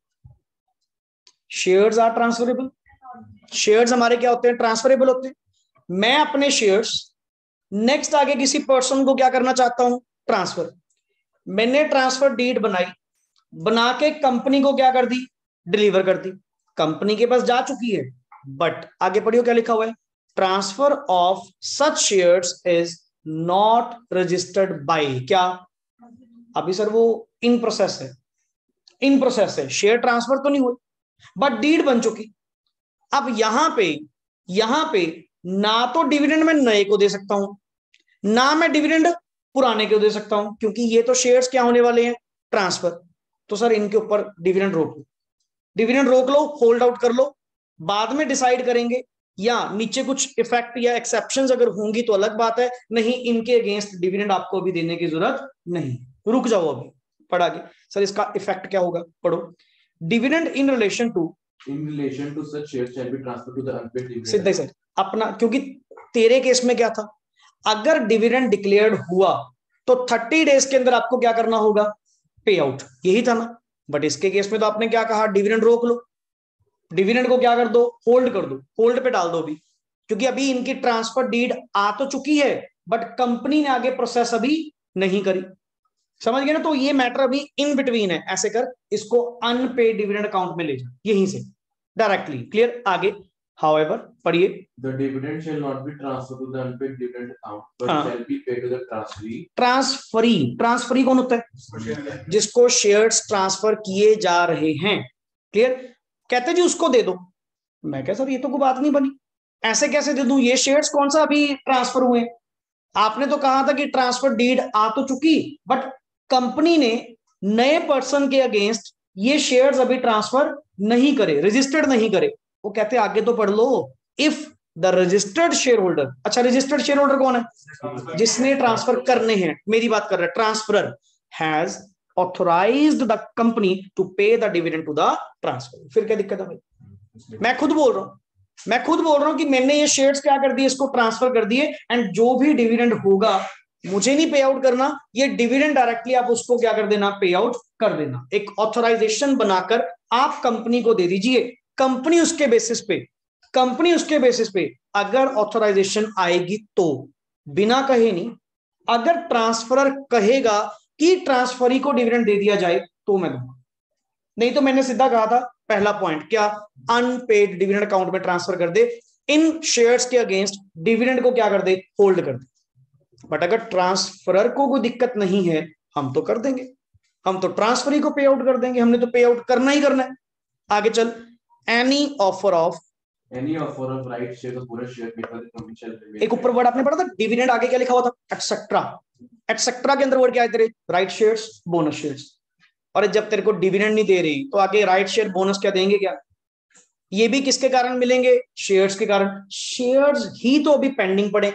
शेयर्स आर ट्रांसफरेबल। शेयर्स हमारे क्या होते हैं? ट्रांसफरेबल होते हैं। मैं अपने शेयर्स नेक्स्ट आगे किसी पर्सन को क्या करना चाहता हूं? ट्रांसफर। मैंने ट्रांसफर डीड बनाई, बना के कंपनी को क्या कर दी? डिलीवर कर दी। कंपनी के पास जा चुकी है, बट आगे पढ़ियो क्या लिखा हुआ है? Transfer of such shares is not registered by क्या? अभी सर वो इन प्रोसेस है, इन प्रोसेस है, शेयर ट्रांसफर तो नहीं हुई बट डीड बन चुकी। अब यहां पे यहां पे ना तो डिविडेंड मैं नए को दे सकता हूं, ना मैं डिविडेंड पुराने क्यों दे सकता हूं, क्योंकि ये तो शेयर्स क्या होने वाले हैं, ट्रांसफर। तो सर इनके ऊपर डिविडेंड रोक लो, डिविडेंड रोक लो, होल्ड आउट कर लो, बाद में डिसाइड करेंगे, या नीचे कुछ इफेक्ट या एक्सेप्शंस अगर होंगी तो अलग बात है, नहीं इनके अगेंस्ट डिविडेंड आपको अभी देने की जरूरत नहीं, रुक जाओ अभी पढ़ा के। सर इसका इफेक्ट क्या होगा, पढ़ो। Dividend in relation to in relation to such shares shall be transferred to the unpaid dividend. सीधा ही सर अपना, क्योंकि तेरे केस में क्या था, अगर डिविडेंड डिक्लेयर्ड हुआ तो थर्टी डेज के अंदर आपको क्या करना होगा, पे आउट, यही था ना। बट इसके केस में तो आपने क्या कहा, डिविडेंड रोक लो, डिविडेंड को क्या कर दो, होल्ड कर दो, होल्ड पे डाल दो अभी, क्योंकि अभी इनकी ट्रांसफर डीड आ तो चुकी है बट कंपनी ने आगे प्रोसेस अभी नहीं करी, समझ गए ना। तो ये मैटर अभी इन बिटवीन है, ऐसे कर इसको अनपेड डिविडेंड अकाउंट में ले जा, यहीं से डायरेक्टली, क्लियर। आगे हाउएवर पढ़िए, The dividend shall not be transferred to the unpaid dividend account, but हाँ. shall be paid to the transferee. Transferee, transferee कौन होता है, जिसको शेयर्स ट्रांसफर किए जा रहे हैं, क्लियर। कहते जी उसको दे दो, मैं क्या सर ये तो कोई बात नहीं बनी, ऐसे कैसे दे दूं, ये शेयर्स कौन सा अभी ट्रांसफर हुए, आपने तो कहा था कि ट्रांसफर डीड आ तो चुकी, बट कंपनी ने नए पर्सन के अगेंस्ट ये शेयर्स अभी ट्रांसफर नहीं करे, रजिस्टर्ड नहीं करे। वो कहते आगे तो पढ़ लो, if the registered shareholder, अच्छा रजिस्टर्ड शेयर होल्डर कौन है, जिसने ट्रांसफर करने हैं, मेरी बात कर रहा है, transferor has authorised the company to pay the dividend to the transfer. फिर क्या दिक्कत है भाई, मैं खुद बोल रहा हूं, मैं खुद बोल रहा हूं कि मैंने ये शेयर्स क्या कर दिए, इसको ट्रांसफर कर दिए, एंड जो भी डिविडेंड होगा मुझे नहीं पे आउट करना, ये डिविडेंड डायरेक्टली आप उसको क्या कर देना, पे आउट कर देना। एक ऑथराइजेशन बनाकर आप कंपनी को दे दीजिए, कंपनी उसके बेसिस पे, कंपनी उसके बेसिस पे अगर ऑथराइजेशन आएगी तो, बिना कहे नहीं, अगर ट्रांसफरर कहेगा कि ट्रांसफरी को डिविडेंड दे दिया जाए तो मैं दूंगा, नहीं तो मैंने सीधा कहा था पहला पॉइंट क्या, अनपेड डिविडेंड अकाउंट में ट्रांसफर कर दे, इन शेयर्स के अगेंस्ट डिविडेंड को क्या कर दे, होल्ड कर दे। बट अगर ट्रांसफरर को कोई दिक्कत नहीं है, हम तो कर देंगे, हम तो ट्रांसफरी को पे आउट कर देंगे, हमने तो पे आउट करना ही करना है। आगे चल, any offer of Any offer of right share of पूरा share made by the company shall remain. एक ऊपर वर्ड आपने पढ़ा था डिविडेंड, आगे क्या लिखा हुआ था, एटसेट्रा, एटसेट्रा के अंदर वर्ड क्या है तेरे, राइट शेयर्स, बोनस शेयर्स। और जब तेरे को डिविडेंड नहीं दे रही तो आगे राइट शेयर बोनस क्या देंगे क्या, ये भी किसके कारण मिलेंगे, शेयर्स के कारण। शेयर्स ही तो अभी पेंडिंग पड़े,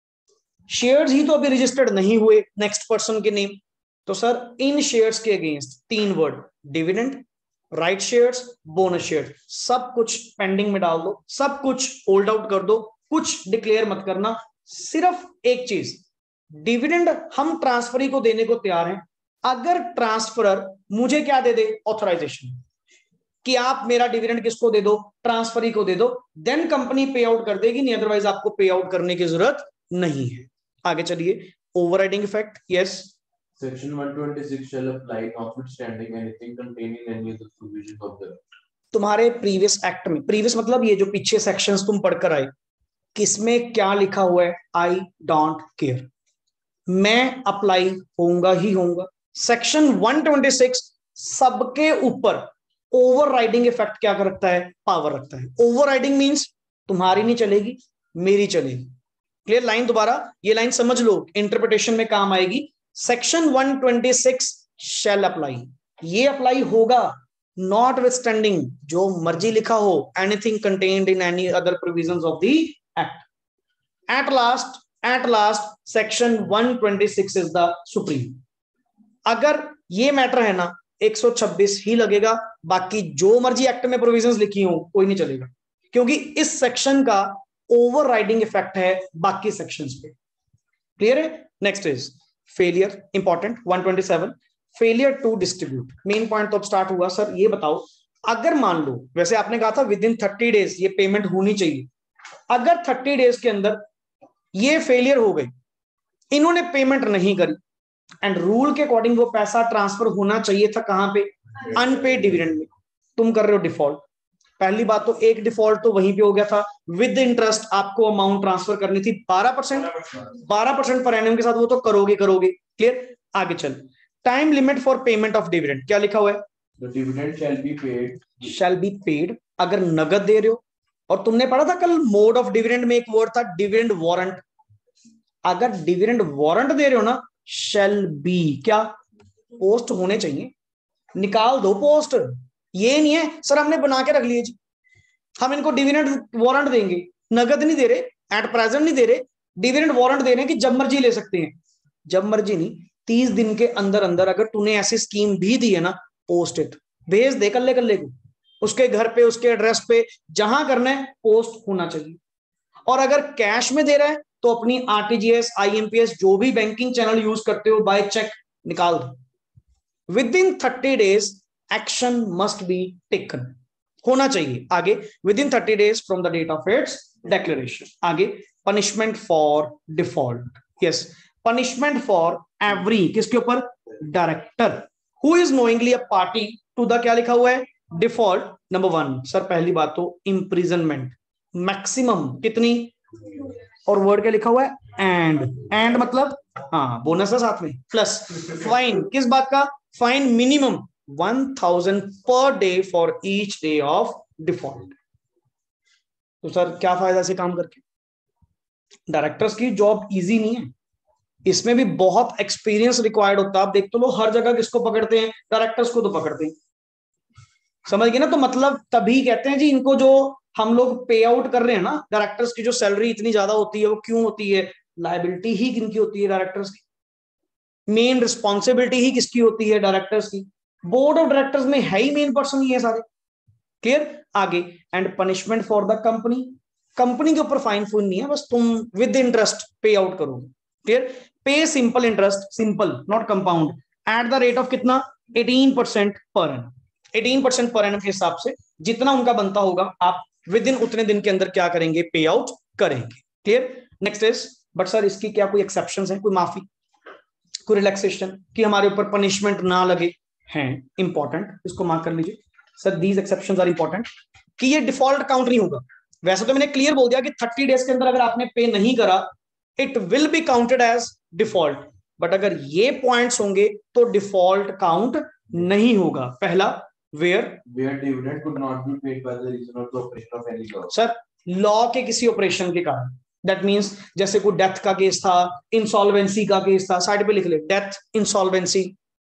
शेयर्स ही तो अभी रजिस्टर्ड नहीं हुए नेक्स्ट पर्सन के नेम। तो सर इन शेयर्स के अगेंस्ट तीन word, dividend, right shares, bonus shares, सब कुछ पेंडिंग में डाल दो, सब कुछ होल्ड आउट कर दो, कुछ डिक्लेयर मत करना। सिर्फ एक चीज, डिविडेंड हम ट्रांसफरी को देने को तैयार हैं, अगर ट्रांसफरर मुझे क्या दे दे, ऑथराइजेशन, कि आप मेरा डिविडेंड किसको दे दो, ट्रांसफरी को दे दो, देन कंपनी पे आउट कर देगी, नहीं अदरवाइज आपको पे आउट करने की जरूरत नहीं है। आगे चलिए, overriding effect, yes. Section one twenty-six shall apply notwithstanding anything contained in any of the provisions of the. तुम्हारे प्रीवियस एक्ट में, प्रीवियस मतलब ये जो पीछे सेक्शंस तुम पढ़कर आए, किसमें क्या लिखा हुआ है, आई डोंट केयर, मैं अप्लाई होऊंगा ही होऊंगा। सेक्शन one twenty-six सबके ऊपर ओवरराइडिंग इफेक्ट क्या रखता है, पावर रखता है। ओवरराइडिंग मींस तुम्हारी नहीं चलेगी, मेरी चलेगी। क्लियर, लाइन दोबारा, ये लाइन समझ लो, इंटरप्रिटेशन में काम आएगी। Section one twenty-six shall apply, ये अप्लाई होगा नॉट विथ स्टैंडिंग, जो मर्जी लिखा हो, anything contained in any other provisions of the act. At last, at last section one twenty-six is the supreme. अगर ये मैटर है ना, one twenty-six ही लगेगा, बाकी जो मर्जी एक्ट में प्रोविजंस लिखी हो कोई नहीं चलेगा, क्योंकि इस सेक्शन का ओवरराइडिंग इफेक्ट है बाकी सेक्शंस पे। क्लियर है। Next is failure, important, one twenty-seven, failure to distribute. Main point तो अब स्टार्ट हुआ। सर ये बताओ, अगर मान लो, वैसे आपने कहा था विद इन थर्टी डेज ये पेमेंट होनी चाहिए, अगर थर्टी डेज के अंदर ये फेलियर हो गई, इन्होंने पेमेंट नहीं करी, एंड रूल के अकॉर्डिंग वो पैसा ट्रांसफर होना चाहिए था कहां पे, अनपेड डिविडेंड में, तुम कर रहे हो डिफॉल्ट। पहली बात तो एक डिफॉल्ट तो वहीं पे हो गया था, विद इंटरेस्ट आपको अमाउंट ट्रांसफर करनी थी बारह परसेंट, बारह परसेंट पर एनम के साथ, वो तो करोगे करोगे। क्लियर, आगे चल, time limit for payment of dividend, क्या लिखा हुआ है, The dividend shall be paid. Shall be paid. अगर नगद दे रहे हो, और तुमने पढ़ा था कल मोड ऑफ डिविडेंड में एक वर्ड था डिविडेंड वारंट, अगर डिविडेंड वारंट दे रहे हो ना, शैल बी क्या पोस्ट होने चाहिए, निकाल दो पोस्ट। ये नहीं है सर हमने बना के रख लिए जी, हम इनको डिविडेंड वारंट देंगे, नगद नहीं दे रहे, एट प्रेजेंट नहीं दे रहे, डिविडेंड वारंट दे रहे हैं कि जब मर्जी ले सकते हैं। जब मर्जी नहीं, तीस दिन के अंदर अंदर अगर तूने ऐसी स्कीम भी दी है ना, पोस्ट इट, भेज दे कल्ले कल्ले को, उसके घर पे, उसके एड्रेस पे, जहां करना है पोस्ट होना चाहिए। और अगर कैश में दे रहा है तो अपनी आरटीजीएस, आईएमपीएस, जो भी बैंकिंग चैनल यूज करते हो, बाय चेक निकाल दो। Within thirty days action must be taken, होना चाहिए। आगे within thirty days from the date of its declaration. आगे punishment for default, yes punishment for every, किसके ऊपर, director who is knowingly a party to the, क्या लिखा हुआ है, डिफॉल्ट। नंबर वन सर पहली बात तो इम्प्रिजनमेंट मैक्सिमम कितनी, और वर्ड क्या लिखा हुआ है, एंड, एंड मतलब हाँ बोनस है साथ में, प्लस फाइन, किस बात का, fine minimum one thousand per day for each day of default. तो सर क्या फायदा से काम करके, डायरेक्टर्स की जॉब इजी नहीं है, इसमें भी बहुत एक्सपीरियंस रिक्वायर्ड होता है। आप देखते लो हर जगह किसको पकड़ते हैं, डायरेक्टर्स को तो पकड़ते हैं, समझ गए ना। तो मतलब तभी कहते हैं जी इनको जो हम लोग पे आउट कर रहे हैं ना, डायरेक्टर्स की जो सैलरी इतनी ज्यादा होती है, वो क्यों होती है, लायबिलिटी ही किनकी होती है, डायरेक्टर्स की। मेन रिस्पॉन्सिबिलिटी ही किसकी होती है, डायरेक्टर्स की। बोर्ड ऑफ डायरेक्टर्स में है ही मेन पर्सन ही है सारे, क्लियर। आगे and punishment for the company, company के ऊपर फाइन फून नहीं है, बस तुम विद इंटरेस्ट पे आउट करोगे, clear. Pay simple interest, simple not compound, at the rate of कितना, eighteen percent per annum, eighteen percent per annum के हिसाब से जितना उनका बनता होगा आप विद इन उतने दिन के अंदर क्या करेंगे, पे आउट करेंगे, clear. Next is, but sir इसकी क्या कोई एक्सेप्शंस है, कोई माफी, कोई रिलैक्सेशन कि हमारे ऊपर पनिशमेंट ना लगे, हैं इंपॉर्टेंट, इसको मार्क कर लीजिए sir, these exceptions are important, कि ये डिफॉल्ट काउंट नहीं होगा। वैसे तो मैंने क्लियर बोल दिया कि थर्टी डेज के अंदर अगर आपने पे नहीं करा it will be counted as default, but अगर ये पॉइंट्स होंगे तो डिफॉल्ट काउंट नहीं होगा। पहला, where Where dividend could not be paid by the reason of the operation of any law. Sir law के किसी ऑपरेशन के कारण, दैट मींस जैसे कोई डेथ का केस था, इंसॉल्वेंसी का केस था, साइड पे लिख ले डेथ इंसॉल्वेंसी,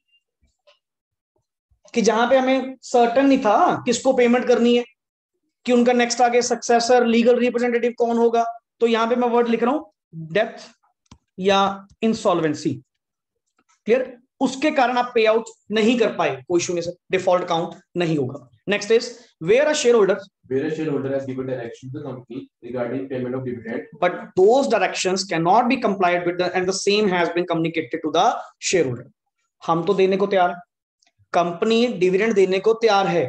कि जहां पे हमें सर्टन नहीं था किसको पेमेंट करनी है, कि उनका नेक्स्ट आगे सक्सेसर, लीगल रिप्रेजेंटेटिव कौन होगा, तो यहां पे मैं वर्ड लिख रहा हूं डेथ या इंसॉल्वेंसी, क्लियर। उसके कारण आप पे आउट नहीं कर पाए, कोई इशू नहीं सर, डिफॉल्ट काउंट नहीं होगा। Next is where a shareholder, Where a shareholder has given direction to the company regarding payment of dividend, but those directions cannot be complied with the, and the same has been communicated to the shareholder. हम तो देने को तैयार, company dividend देने को तैयार है,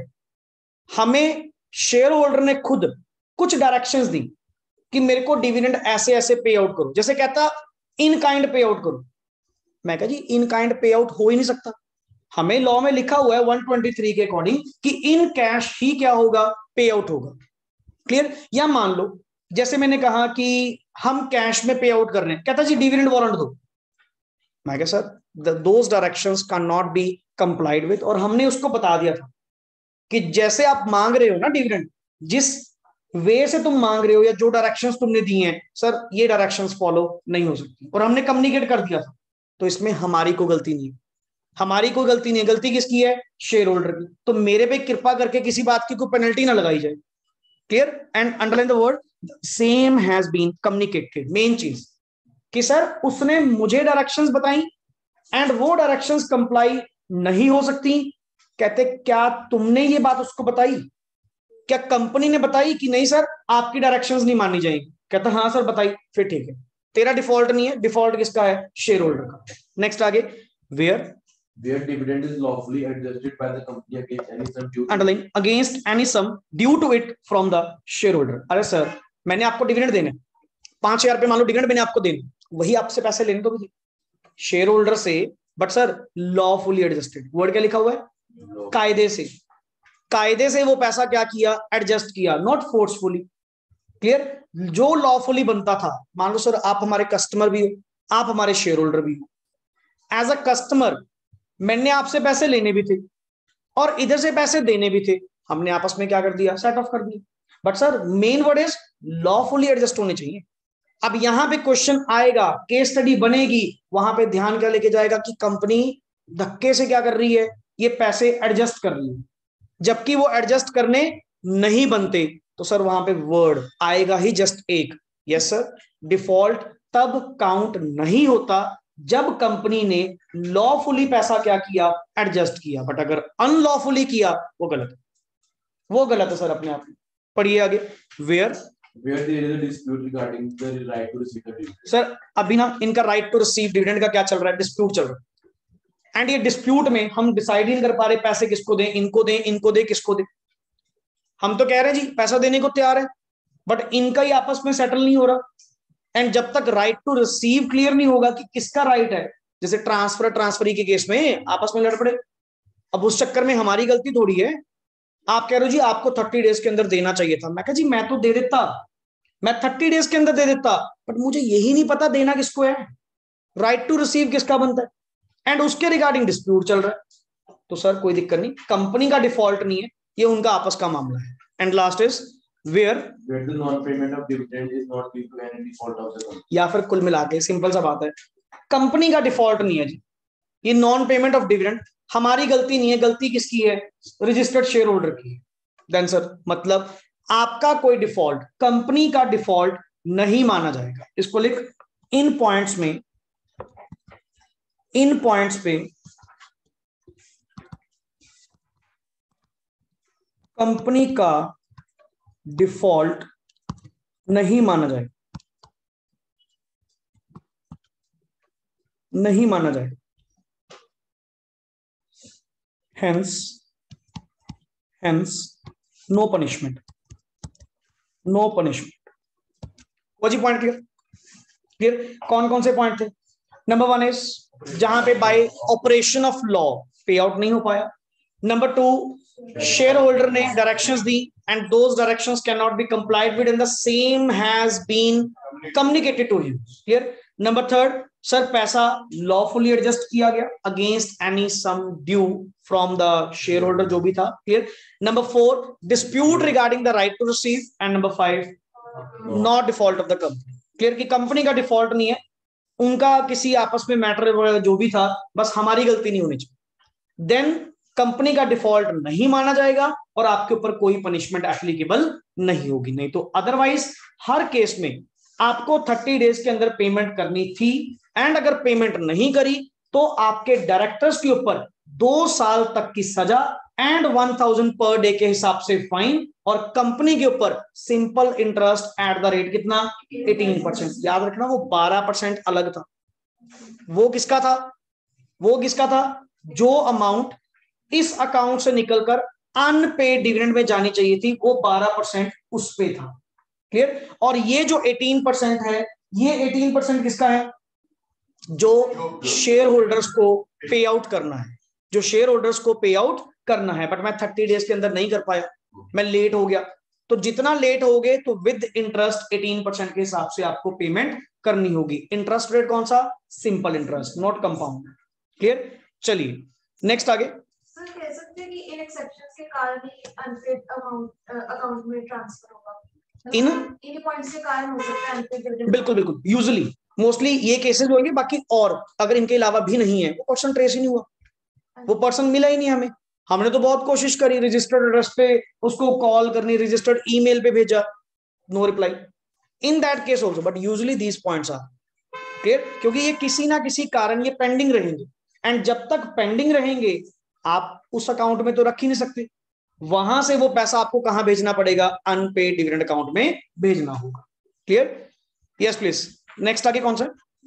हमें शेयर होल्डर ने खुद कुछ डायरेक्शंस दी कि मेरे को डिविडेंड ऐसे ऐसे पे आउट करो, जैसे कहता इन काइंड पे आउट करो, मैं कहा जी इन काइंड पे आउट हो ही नहीं सकता, हमें लॉ में लिखा हुआ है वन ट्वेंटी थ्री के अकॉर्डिंग कि इन कैश ही क्या होगा, पे आउट होगा, क्लियर। या मान लो जैसे मैंने कहा कि हम कैश में पे आउट कर रहे हैं, कहता जी डिविडेंड वारंट दो, मैं कहा sir those directions cannot be complied with, और हमने उसको बता दिया था कि जैसे आप मांग रहे हो ना डिविडेंड, जिस वे से तुम मांग रहे हो या जो डायरेक्शंस तुमने दी हैं सर, ये डायरेक्शंस फॉलो नहीं हो सकती, और हमने कम्युनिकेट कर दिया था। तो इसमें हमारी कोई गलती नहीं है, हमारी कोई गलती नहीं है, गलती किसकी है, शेयर होल्डर की। तो मेरे पे कृपा करके किसी बात की कोई पेनल्टी ना लगाई जाए, clear. And underline the word same has been communicated, main चीज कि सर उसने मुझे डायरेक्शंस बताई एंड वो डायरेक्शंस कंप्लाई नहीं हो सकती। कहते क्या तुमने ये बात उसको बताई, क्या कंपनी ने बताई कि नहीं सर आपकी डायरेक्शंस नहीं मानी जाएगी, कहता हाँ सर बताई, फिर ठीक है, तेरा डिफॉल्ट नहीं है, डिफॉल्ट किसका है, शेयर होल्डर का। नेक्स्ट आगे, where where dividend is lawfully adjusted by the company against any sum due underline against any sum due to it from the shareholder. अरे सर मैंने आपको डिविडेंड देने पांच हजार रुपए मान लो डिविडेंड मैंने आपको देने, वही आपसे पैसे लेने तो भी शेयर होल्डर से, but sir lawfully adjusted, word क्या लिखा हुआ है, कायदे से, कायदे से वो पैसा क्या किया, एडजस्ट किया, नॉट फोर्सफुली, क्लियर। जो लॉफुली बनता था, मान लो सर आप हमारे कस्टमर भी हो, आप हमारे शेयर होल्डर भी हो, एज अ कस्टमर मैंने आपसे पैसे लेने भी थे और इधर से पैसे देने भी थे, हमने आपस में क्या कर दिया, सेट ऑफ कर दिया। But sir main word is lawfully adjust होने चाहिए, अब यहां पे क्वेश्चन आएगा, केस स्टडी बनेगी, वहां पे ध्यान क्या लेके जाएगा कि कंपनी धक्के से क्या कर रही है, ये पैसे एडजस्ट कर रही है, जबकि वो एडजस्ट करने नहीं बनते, तो सर वहां पे वर्ड आएगा ही जस्ट एक, यस सर। डिफॉल्ट तब काउंट नहीं होता जब कंपनी ने लॉफुली पैसा क्या किया, एडजस्ट किया, बट अगर अनलॉफुली किया वो गलत है, वो गलत है सर अपने आप में। पढ़िए आगे, where Where there is a dispute regarding the right to receive the dividend. Sir अभी ना इनका राइट टू रिसीव डिविडेंड का क्या चल रहा है, डिस्प्यूट चल रहा है, एंड ये डिस्प्यूट में हम डिसाइड ही नहीं कर पा रहे पैसे किसको दें, इनको दें, इनको दें, किसको दें। हम तो कह रहे हैं जी पैसा देने को तैयार है, बट इनका ही आपस में सेटल नहीं हो रहा, एंड जब तक राइट टू रिसीव क्लियर नहीं होगा कि किसका राइट है, जैसे ट्रांसफर ट्रांसफरी के केस में आपस में लड़ पड़े, अब उस चक्कर में हमारी गलती थोड़ी है। आप कह रहे हो जी आपको थर्टी डेज के अंदर देना चाहिए था, मैं कहा जी मैं तो दे देता, मैं थर्टी डेज के अंदर दे देता, बट मुझे यही नहीं पता देना किसको है, राइट टू रिसीव किसका बनता है, एंड उसके रिगार्डिंग डिस्प्यूट चल रहा है। तो सर कोई दिक्कत नहीं, कंपनी का डिफॉल्ट नहीं है, ये उनका आपस का मामला है। And last is where Where the non-payment of dividend is not due to any default of the company. या फिर कुल मिला के सिंपल सा बात है, कंपनी का डिफॉल्ट नहीं है जी, ये नॉन पेमेंट ऑफ डिविडेंड हमारी गलती नहीं है, गलती किसकी है, रजिस्टर्ड शेयर होल्डर की है। देन सर मतलब आपका कोई डिफॉल्ट कंपनी का डिफॉल्ट नहीं माना जाएगा, इसको लिख इन पॉइंट्स में, इन पॉइंट्स पे कंपनी का डिफॉल्ट नहीं माना जाएगा, नहीं माना जाएगा। Hence, hence, no punishment, no punishment. वो जी पॉइंट क्लियर, क्लियर। कौन कौन से पॉइंट थे, नंबर वन इज जहां पे by operation of law pay out नहीं हो पाया, नंबर टू शेयर होल्डर ने डायरेक्शंस दी and those directions cannot be complied with and the same has been communicated to him, clear. Number third sir पैसा lawfully adjust किया गया against any sum due from the shareholder जो भी था, clear. Number four dispute regarding the right to receive, and number five not default of the company, clear कि company का default नहीं है, उनका किसी आपस में मैटर जो भी था, बस हमारी गलती नहीं होनी चाहिए। देन कंपनी का डिफॉल्ट नहीं माना जाएगा और आपके ऊपर कोई पनिशमेंट एप्लीकेबल नहीं होगी, नहीं तो अदरवाइज हर केस में आपको थर्टी डेज के अंदर पेमेंट करनी थी, एंड अगर पेमेंट नहीं करी तो आपके डायरेक्टर्स के ऊपर दो साल तक की सजा and one thousand per day के हिसाब से फाइन, और कंपनी के ऊपर simple interest at the rate कितना, एटीन परसेंट। याद रखना वो बारह परसेंट अलग था, वो किसका था, वो किसका था, जो अमाउंट इस अकाउंट से निकलकर अनपेड डिविडेंड में जानी चाहिए थी वो बारह परसेंट उस पे था, क्लियर। और ये जो अठारह परसेंट है, ये अठारह परसेंट किसका है, जो शेयर होल्डर्स को पे आउट करना है, जो शेयर होल्डर्स को पे आउट करना है, बट मैं थर्टी डेज के अंदर नहीं कर पाया, मैं लेट हो गया, तो जितना लेट हो गए तो विद इंटरेस्ट अठारह परसेंट के हिसाब से आपको पेमेंट करनी होगी। इंटरेस्ट रेट कौन सा, simple interest, not compound, clear. चलिए नेक्स्ट आगे। सर कह सकते हैं कि इन एक्सेप्शंस के कारण ही अनपेड अमाउंट अकाउंट में ट्रांसफर होगा, इन इन पॉइंट्स के कारण हो सकता है अनपेड डिविडेंड। बिल्कुल बिल्कुल, यूजुअली मोस्टली ये केसेस होंगे, बाकी और अगर इनके अलावा भी नहीं है, वो पर्सन ट्रेस ही नहीं हुआ, वो पर्सन मिला ही नहीं हमें, हमने तो बहुत कोशिश करी, रजिस्टर्ड एड्रेस पे उसको कॉल करनी, रजिस्टर्ड ईमेल पे भेजा, no reply, in that case also, but usually these points are clear, क्योंकि ये किसी ना किसी कारण ये पेंडिंग रहेंगे, एंड जब तक पेंडिंग रहेंगे आप उस अकाउंट में तो रख ही नहीं सकते, वहां से वो पैसा आपको कहां भेजना पड़ेगा, अनपेड डिविडेंड अकाउंट में भेजना होगा, क्लियर। यस प्लीज नेक्स्ट आगे कौन सा,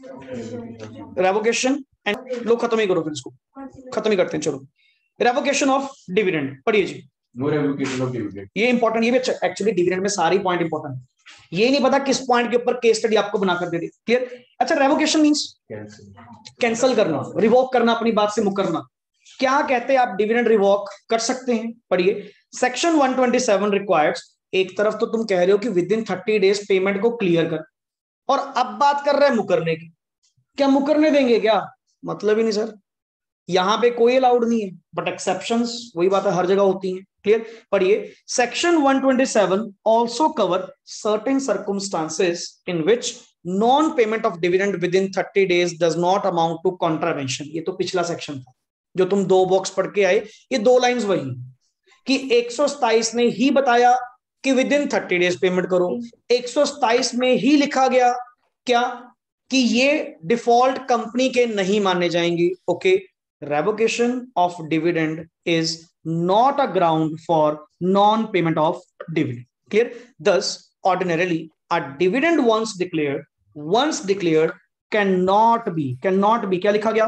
रेवोकेशन एंड, लो खत्म ही करो फिर इसको, खत्म ही करते हैं, चलो रेवोकेशन ऑफ डिविडेंड पढ़िए जी। No revocation of dividend. ये इंपॉर्टेंट, ये भी एक्चुअली डिविडेंड में सारी पॉइंट इंपॉर्टेंट है, ये नहीं पता किस पॉइंट के ऊपर केस स्टडी आपको बनाकर दे दी, क्लियर। अच्छा रेवोकेशन मींस कैंसिल करना, रिवोक करना, अपनी बात से मुकरना। क्या कहते हैं आप डिविडेंड रिवोक कर सकते हैं, पढ़िए section one twenty seven requires, एक तरफ तो तुम कह रहे हो कि within thirty days payment को क्लियर कर, और अब बात कर रहे हैं मुकरने की, क्या मुकरने देंगे क्या, मतलब ही नहीं सर, यहां पे कोई अलाउड नहीं है, बट एक्सेप्शंस वही बात है हर जगह होती हैं, क्लियर। पढ़िए section one twenty seven also cover certain circumstances in which non payment of dividend within thirty days does not amount to contravention. ये तो पिछला सेक्शन था जो तुम दो बॉक्स पढ़ के आए, ये दो लाइंस वही कि एक सौ सताइस ने ही बताया कि within thirty days payment करो। एक सौ सताइस में ही लिखा गया क्या कि ये डिफॉल्ट कंपनी के नहीं माने जाएंगे। Okay, revocation of dividend is not a ground for non payment of dividend. Clear? Thus ordinarily a dividend once declared once declared cannot be cannot be क्या लिखा गया?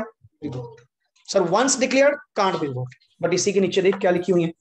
Sir once declared can't be revoked. But इसी के नीचे देख क्या लिखी हुई है।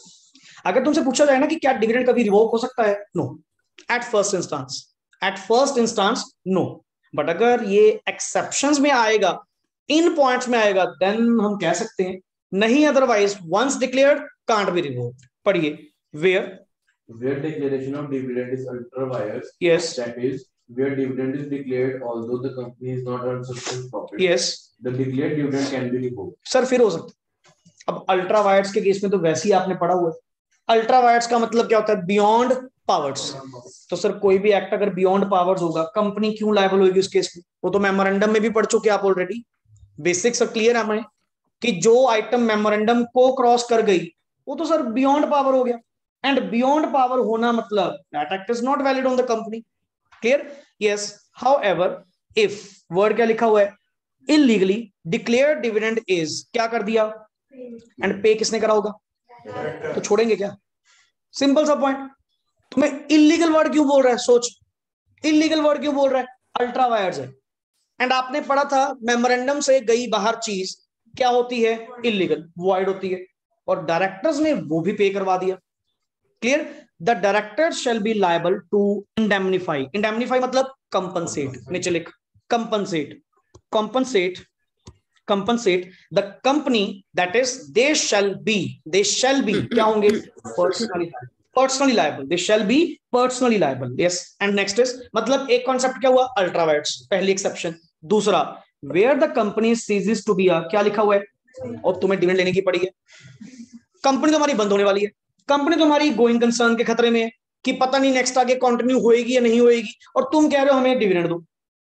अगर तुमसे पूछा जाए ना कि क्या डिविडेंड कभी रिवोक हो सकता है? No, at first instance at first instance no. But अगर ये एक्सेप्शंस में आएगा, इन पॉइंट्स में आएगा, देन हम कह सकते हैं नहीं, otherwise once declared can't be revoked. पढ़िए, where where declaration of dividend is ultra vires, yes, that is where dividend is declared although the company is not earned sufficient profit, yes, the declared dividend can be revoked. Sir फिर हो सकता है। अब ultra vires के case में तो वैसे ही आपने पढ़ा हुआ है। अल्ट्रा वायर्स का मतलब क्या होता है? Beyond powers. तो सर कोई भी एक्ट अगर बियॉन्ड पावर्स होगा, कंपनी क्यों लायबल होगी उस केस में? वो तो मेमोरेंडम में भी पढ़ चुके आप ऑलरेडी। बेसिक्स क्लियर है हमें कि जो आइटम मेमोरेंडम को क्रॉस कर गई वो तो सर बियॉन्ड पावर हो गया। एंड बियॉन्ड पावर होना मतलब that act is not valid on the company. Clear? Yes. However if word क्या लिखा हुआ है? इलीगली डिक्लेयर्ड डिविडेंड इज क्या कर दिया? एंड पे किसने करा होगा? तो छोड़ेंगे क्या? सिंपल सा पॉइंट। तुम्हें इलीगल वर्ड क्यों बोल रहा है? सोच, इलीगल वर्ड क्यों बोल रहा है? अल्ट्रा वायर्स है। एंड आपने पढ़ा था मेमोरेंडम से गई बाहर चीज क्या होती है? इलीगल, वॉइड होती है। और डायरेक्टर्स ने वो भी पे करवा दिया। Clear? The director shall be liable to indemnify. Indemnify मतलब कंपनसेट। नीचे लिख compensate compensate compensate the company, that is they shall be they shall be क्या होंगे? Personally personally liable. They shall be personally liable. Yes. And next is मतलब एक concept क्या हुआ? Ultra vires, पहली एक्सेप्शन। दूसरा, where the company ceases to be a क्या लिखा हुआ है? और तुम्हें डिविडेंड लेने की पड़ी है। कंपनी तुम्हारी बंद होने वाली है, कंपनी तुम्हारी गोइंग कंसर्न के खतरे में है कि पता नहीं नेक्स्ट आगे कंटिन्यू होएगी या नहीं होएगी, और तुम कह रहे हो हमें डिविडेंड दो।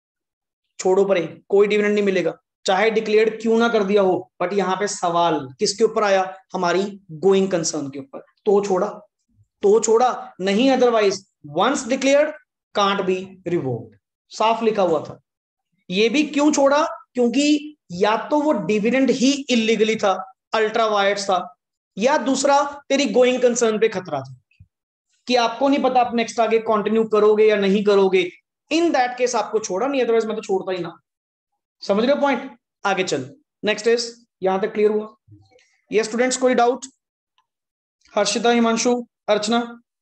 छोड़ो परे, कोई डिविडेंड नहीं मिलेगा, चाहे डिक्लेयर्ड क्यों ना कर दिया हो। बट यहां पे सवाल किसके ऊपर आया? हमारी गोइंग कंसर्न के ऊपर। तो छोड़ा तो छोड़ा नहीं, otherwise once declared can't be revoked. साफ लिखा हुआ था। ये भी क्यों छोड़ा? क्योंकि या तो वो डिविडेंड ही इलीगली था, अल्ट्रा वायर्स था, या दूसरा तेरी गोइंग कंसर्न पे खतरा था कि आपको नहीं पता आप नेक्स्ट आगे कंटिन्यू करोगे या नहीं करोगे। इन दैट केस आपको छोड़ा, नहीं अदरवाइज मैं तो छोड़ता ही ना। समझ रहे हो पॉइंट? आगे चल, नेक्स्ट इज, यहां तक क्लियर हुआ? ये स्टूडेंट्स कोई डाउट? हर्षिता, हिमांशु, अर्चना,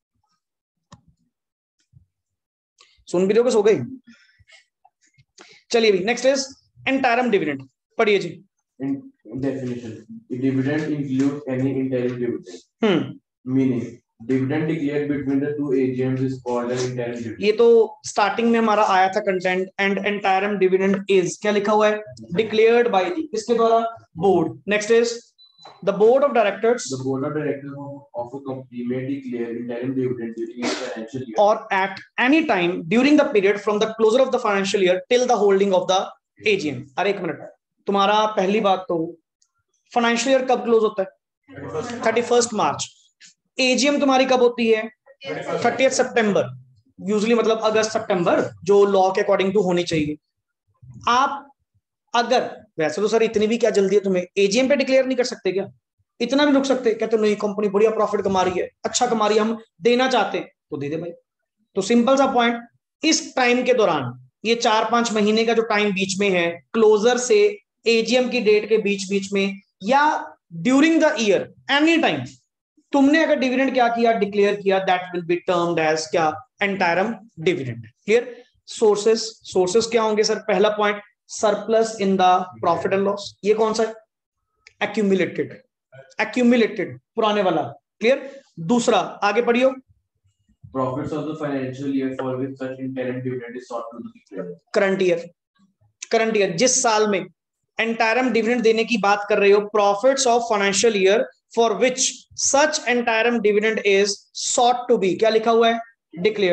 सुन भी रहे हो? सो गई? चलिए भी नेक्स्ट इज इंटरम डिविडेंड। पढ़िए जी। Definition: dividend includes any interim dividend. Hmm Meaning, dividend declared between the two A G Ms is called an interim dividend. ये तो स्टार्टिंग में हमारा आया था content. And interim dividend is क्या लिखा हुआ है? डिक्लेयर्ड बाय द किसके द्वारा? Board. Next is the board of directors. The board of directors of a company may declare interim dividend during a financial year or at any time during the period from the closure of the financial year till the holding of the A G M. अरे एक minute, तुम्हारा पहली बात तो financial year कब close होता है? Thirty first March. AGM तुम्हारी कब होती है? थर्टियथ सितंबर। यूजुअली मतलब अगस्त सितंबर, जो लॉ के अकॉर्डिंग टू होनी चाहिए। आप अगर वैसे तो सर इतनी भी क्या जल्दी है तुम्हें, एजीएम पे डिक्लेयर नहीं कर सकते क्या? इतना भी रुक सकते? कहते नहीं कंपनी बढ़िया प्रॉफिट कमा रही है, अच्छा कमा रही है, हम देना चाहते हैं तो दे दे भाई। तो सिंपल सा पॉइंट, इस टाइम के दौरान, ये चार पांच महीने का जो टाइम बीच में है, क्लोजर से एजीएम की डेट के बीच बीच में, या during the year, any time तुमने अगर डिविडेंड क्या किया? डिक्लेयर किया, that will be termed as क्या? Interim dividend. Clear? Sources, sources क्या होंगे सर? पहला point, surplus in the profit and loss. ये कौन सा है? एक्यूमुलेटेड, एक्यूमुलेटेड पुराने वाला। क्लियर? दूसरा आगे पढ़ियो। Profits of the financial year for which such interim dividend is sought to be declared. Current year, current year जिस साल में इंटरम डिविडेंड देने की बात कर रहे हो, profits of financial year for which such interim dividend is sought to be क्या लिखा हुआ है? डिक्लेयर्ड।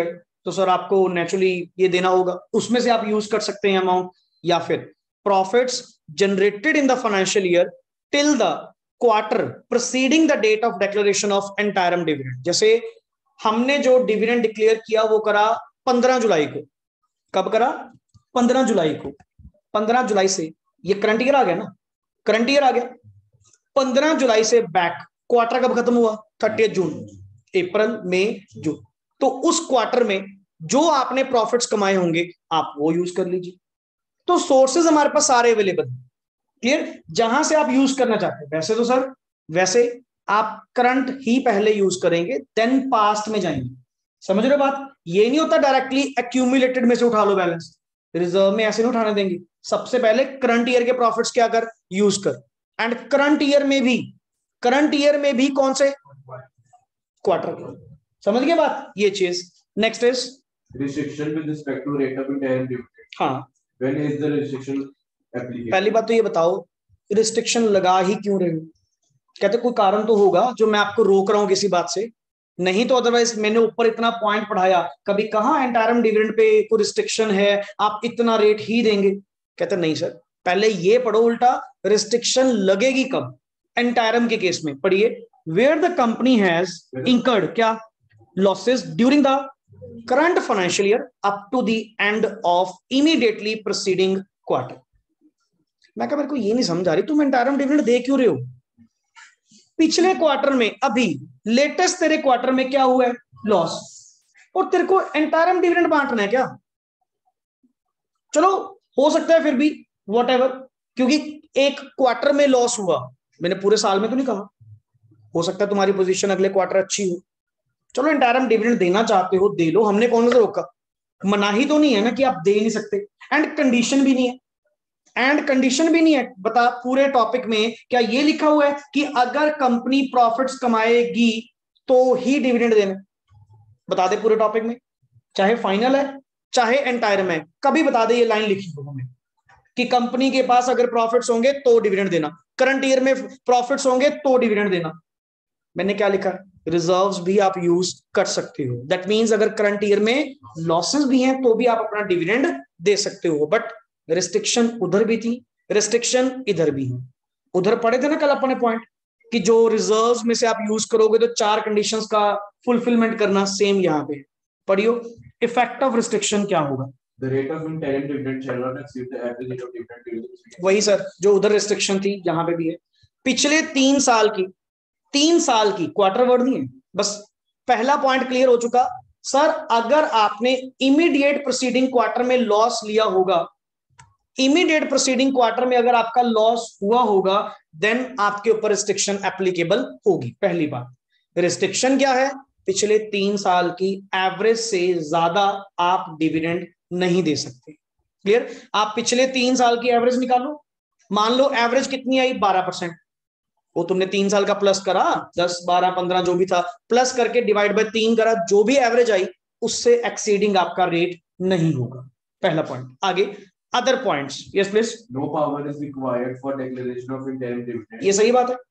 तो सर आपको नेचुरली ये देना होगा, उसमें से आप यूज कर सकते हैं अमाउंट, या फिर profits generated in the financial year till the quarter preceding the date of declaration of interim dividend. जैसे हमने जो डिविडेंड डिक्लेयर किया वो करा पंद्रह जुलाई को। कब करा? पंद्रह जुलाई को। पंद्रह जुलाई से, ये करंट ईयर आ गया ना, करंट ईयर आ गया। पंद्रह जुलाई से बैक क्वार्टर कब खत्म हुआ? थर्टियथ जून, अप्रैल, मई, जून। तो उस क्वार्टर में जो आपने प्रॉफिट्स कमाए होंगे आप वो यूज कर लीजिए। तो सोर्सेज हमारे पास सारे अवेलेबल हैं। क्लियर? जहां से आप यूज करना चाहते हैं। वैसे तो सर वैसे आप करंट ही पहले यूज करेंगे, देन पास्ट में जाएंगे। समझ रहे हो बात? ये नहीं होता डायरेक्टली एक्यूमुलेटेड में से उठा लो बैलेंस, रिजर्व में ऐसे नहीं उठाने देंगे। सबसे पहले करंट ईयर के प्रॉफिट्स क्या कर, यूज कर। एंड करंट ईयर में भी, करंट ईयर में भी कौन से? क्वार्टर। समझ गए बात? ये चीज। Next is restriction with respect to rate of interim dividend. हाँ, when is the restriction applicable? पहली बात तो ये बताओ, रिस्ट्रिक्शन लगा ही क्यों रहे हो? कहते कोई कारण तो होगा जो मैं आपको रोक रहा हूं किसी बात से, नहीं तो अदरवाइज मैंने ऊपर इतना पॉइंट पढ़ाया, कभी कहां एंटायरम डिविडेंड पे कोई रिस्ट्रिक्शन है, आप इतना रेट ही देंगे? कहते नहीं सर, पहले ये पढ़ो उल्टा, रिस्ट्रिक्शन लगेगी कब? एंटायरम के केस में पढ़िए, where the company has incurred क्या losses during the current financial year up to the end of immediately preceding quarter. मैं कहा मेरे को ये नहीं समझ आ रही, तुम एंटायरम डिविडेंड दे क्यों रहे हो? पिछले क्वार्टर में, अभी लेटेस्ट तेरे क्वार्टर में क्या हुआ है? लॉस, और तेरे को एंटायरम डिविडेंड बांटना है क्या? चलो हो सकता है फिर भी व्हाटएवर, क्योंकि एक क्वार्टर में लॉस हुआ, मैंने पूरे साल में तो नहीं कहा। हो सकता है तुम्हारी पोजीशन अगले क्वार्टर अच्छी हो, चलो एंटायरम डिविडेंड देना चाहते हो दे लो, हमने कौन सा रोका? मनाही तो नहीं है ना कि आप दे नहीं सकते, एंड कंडीशन भी नहीं है, एंड कंडीशन भी नहीं है। बता पूरे टॉपिक में क्या ये लिखा हुआ है कि अगर कंपनी प्रॉफिट्स कमाएगी तो ही डिविडेंड देना? बता दे पूरे टॉपिक में, चाहे फाइनल है चाहे एंटायरम है, कभी बता दे ये लाइन लिखी हो हमें कि कंपनी के पास अगर प्रॉफिट्स होंगे तो डिविडेंड देना, करंट ईयर में प्रॉफिट्स होंगे तो डिविडेंड देना। मैंने क्या लिखा? रिजर्व्स भी आप यूज कर सकते हो। दैट मींस अगर करंट ईयर में लॉसेस भी हैं तो भी आप अपना डिविडेंड दे सकते हो। बट रिस्ट्रिक्शन उधर भी थी, रिस्ट्रिक्शन इधर भी है। उधर पढ़े थे ना कल अपने पॉइंट कि जो रिजर्व्स में से आप यूज करोगे तो चार कंडीशंस का फुलफिलमेंट करना, सेम यहाँ पे पढ़ियो। इफेक्ट ऑफ रिस्ट्रिक्शन क्या होगा? The rate of interim dividend shall not exceed the average rate of dividend during the period. वही सर जो उधर रिस्ट्रिक्शन थी यहाँ पे भी है। पिछले तीन साल की, तीन साल की, क्वार्टर वर्ड नहीं है, बस पहला पॉइंट क्लियर हो चुका। सर अगर आपने इमीडिएट प्रोसीडिंग क्वार्टर में लॉस लिया होगा, इमीडिएट प्रोसीडिंग क्वार्टर में अगर आपका लॉस हुआ होगा, देन आपके ऊपर रिस्ट्रिक्शन एप्लीकेबल होगी। पहली बात, रिस्ट्रिक्शन क्या है? पिछले तीन साल की एवरेज से ज्यादा आप डिविडेंड नहीं दे सकते। क्लियर? आप पिछले तीन साल की एवरेज निकालो, मान लो एवरेज कितनी आई? बारह परसेंट। वो तुमने तीन साल का प्लस करा, दस बारह पंद्रह जो भी था, प्लस करके डिवाइड बाय तीन करा, जो भी एवरेज आई उससे एक्सीडिंग आपका रेट नहीं होगा। पहला पॉइंट। आगे other points. Yes please. No power is required for declaration of interim dividend. ये सही बात है।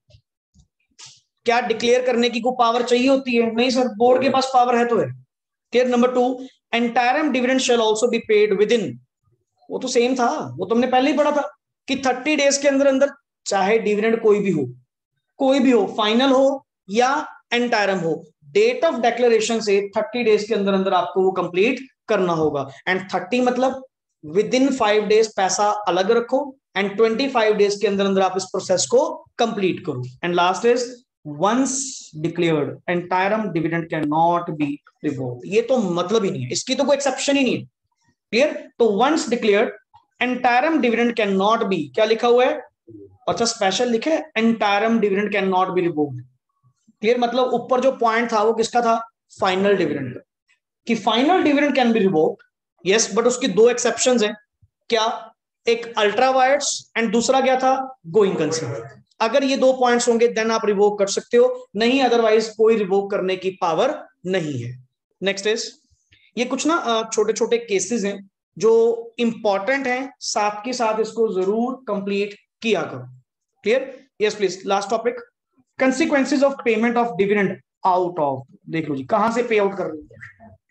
क्या डिक्लेयर करने की कोई पावर चाहिए होती है? नहीं सर, बोर्ड के पास पावर है तो है। Clear? Number two, interim dividend shall also be paid within इन, वो तो सेम था, वो तुमने पहले ही पढ़ा था कि थर्टी डेज के अंदर अंदर, चाहे डिविडेंड कोई भी हो, कोई भी हो, फाइनल हो या एंटायरम हो, डेट ऑफ डिक्लेरेशन से थर्टी डेज के अंदर अंदर आपको वो कंप्लीट करना होगा। एंड थर्टी मतलब विद इन फाइव डेज पैसा अलग रखो, एंड ट्वेंटी फाइव डेज के अंदर अंदर आप इस प्रोसेस को कंप्लीट करो। And last is once declared interim dividend cannot be revoked। ये तो मतलब ही नहीं है, इसकी तो कोई एक्सेप्शन ही नहीं है। क्लियर? तो once declared interim dividend cannot be, क्या लिखा हुआ है? अच्छा स्पेशल लिखे, interim dividend cannot be revoked। Clear? मतलब ऊपर जो पॉइंट था वो किसका था? फाइनल डिविडेंड का, कि final dividend can be revoked, yes, but उसकी दो एक्सेप्शंस हैं। क्या? एक अल्ट्रा वायर्स एंड दूसरा क्या था? Going concern. अगर ये दो पॉइंट्स होंगे देन आप रिवोक कर सकते हो, नहीं अदरवाइज कोई रिवोक करने की पावर नहीं है। नेक्स्ट इज, ये कुछ ना छोटे छोटे केसेस हैं जो इंपॉर्टेंट हैं, साथ के साथ इसको जरूर कंप्लीट किया करो। Clear? Yes please. Last topic, consequences of payment of dividend out of. देख लो जी कहां से पे आउट कर रहे हो।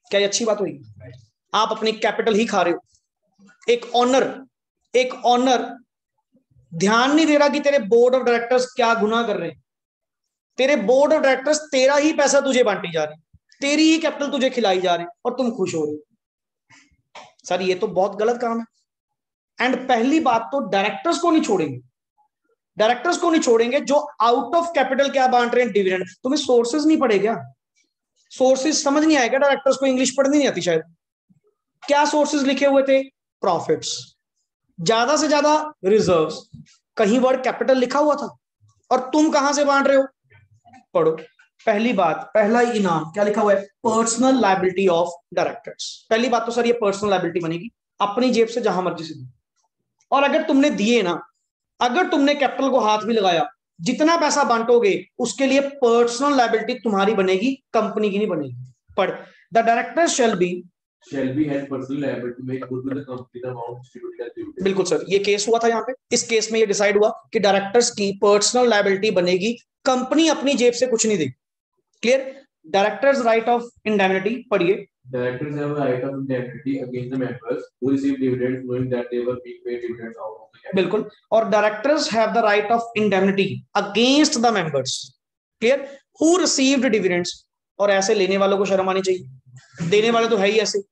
क्या ये अच्छी बात हुई? आप अपनी कैपिटल ही खा रहे हो। एक ऑनर एक ऑनर ध्यान नहीं दे रहा कि तेरे बोर्ड ऑफ डायरेक्टर्स क्या गुनाह कर रहे हैं। तेरे बोर्ड ऑफ डायरेक्टर्स तेरा ही पैसा तुझे बांटी जा रही, तेरी ही कैपिटल तुझे खिलाई जा रही और तुम खुश हो रहे हो। सर ये तो बहुत गलत काम है। एंड पहली बात तो डायरेक्टर्स को नहीं छोड़ेंगे, डायरेक्टर्स को नहीं छोड़ेंगे जो आउट ऑफ कैपिटल क्या बांट रहे हैं, डिविडेंड। तुम्हें सोर्सेज नहीं पड़े क्या? सोर्सेज समझ नहीं आएगा डायरेक्टर्स को, इंग्लिश पढ़नी नहीं आती शायद। क्या सोर्सेज लिखे हुए थे? प्रॉफिट्स, ज्यादा से ज्यादा रिजर्व्स, कहीं वर्ड कैपिटल लिखा हुआ था। और तुम कहां से बांट रहे हो? पढ़ो। पहली बात, पहला इनाम क्या लिखा हुआ है? Personal liability of directors. पहली बात तो सर ये पर्सनल लायबिलिटी बनेगी, अपनी जेब से जहां मर्जी से दी। और अगर तुमने दिए ना, अगर तुमने कैपिटल को हाथ भी लगाया, जितना पैसा बांटोगे उसके लिए पर्सनल लायबिलिटी तुम्हारी बनेगी, कंपनी की नहीं बनेगी। पर the director shall be shall be has personal liability to make good to the company the amount distributed as dividend. बिल्कुल सर, ये केस हुआ था यहाँ पे। इस केस में ये डिसाइड हुआ कि डायरेक्टर्स की पर्सनल लायबिलिटी बनेगी, कंपनी अपनी जेब से कुछ नहीं देगी। Clear? Directors right of indemnity पढ़िए। Directors have a right of indemnity against the members who receive dividends knowing that they were being paid dividends out of the capital. बिल्कुल। और directors have the right of indemnity against the members, clear, who received dividends. और ऐसे लेने वालों को शर्म आनी चाहिए, देने वाले तो है ही ऐसे।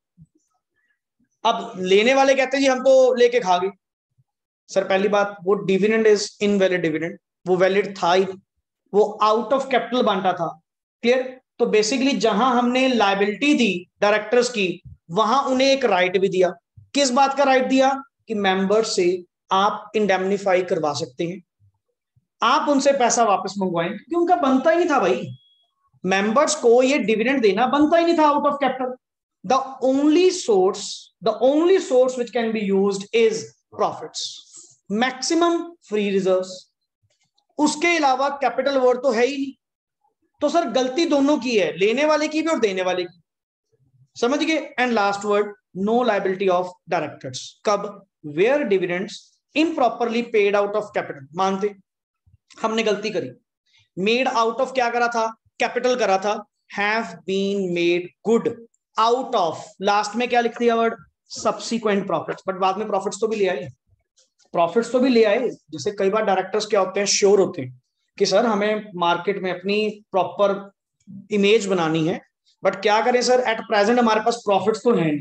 अब लेने वाले कहते हैं जी हम तो लेके खा गए। सर पहली बात, वो डिविडेंड इज इनवैलिड डिविडेंड, वो वैलिड था ही, वो आउट ऑफ कैपिटल बांटा था। क्लियर? तो बेसिकली जहां हमने लायबिलिटी दी डायरेक्टर्स की, वहां उन्हें एक राइट भी दिया। किस बात का राइट दिया? कि मेंबर्स से आप इंडेमनीफाई करवा सकते हैं, आप उनसे पैसा वापस मंगवाएं, क्योंकि उनका बनता ही नहीं था भाई। मेंबर्स को ये डिविडेंड देना बनता ही नहीं था out of capital. The only source the only source which can be used is profits, maximum free reserves. उसके अलावा कैपिटल वर्ड तो है ही नहीं। तो सर गलती दोनों की है, लेने वाले की भी और देने वाले की, समझ गए? And last word, no liability of directors. कब? Where dividends improperly paid out of capital. मानते हमने गलती करी, मेड आउट ऑफ क्या करा था? कैपिटल करा था। Have been made good out of, last में क्या लिख दिया वर्ड? Subsequent profits. बट बाद में प्रॉफिट्स तो भी ले आए, प्रॉफिट्स तो भी ले आए। जैसे कई बार डायरेक्टर्स क्या होते हैं, श्योर होते हैं कि सर हमें मार्केट में अपनी प्रॉपर इमेज बनानी है, बट क्या करें सर, एट प्रेजेंट हमारे पास प्रॉफिट्स तो है नहीं।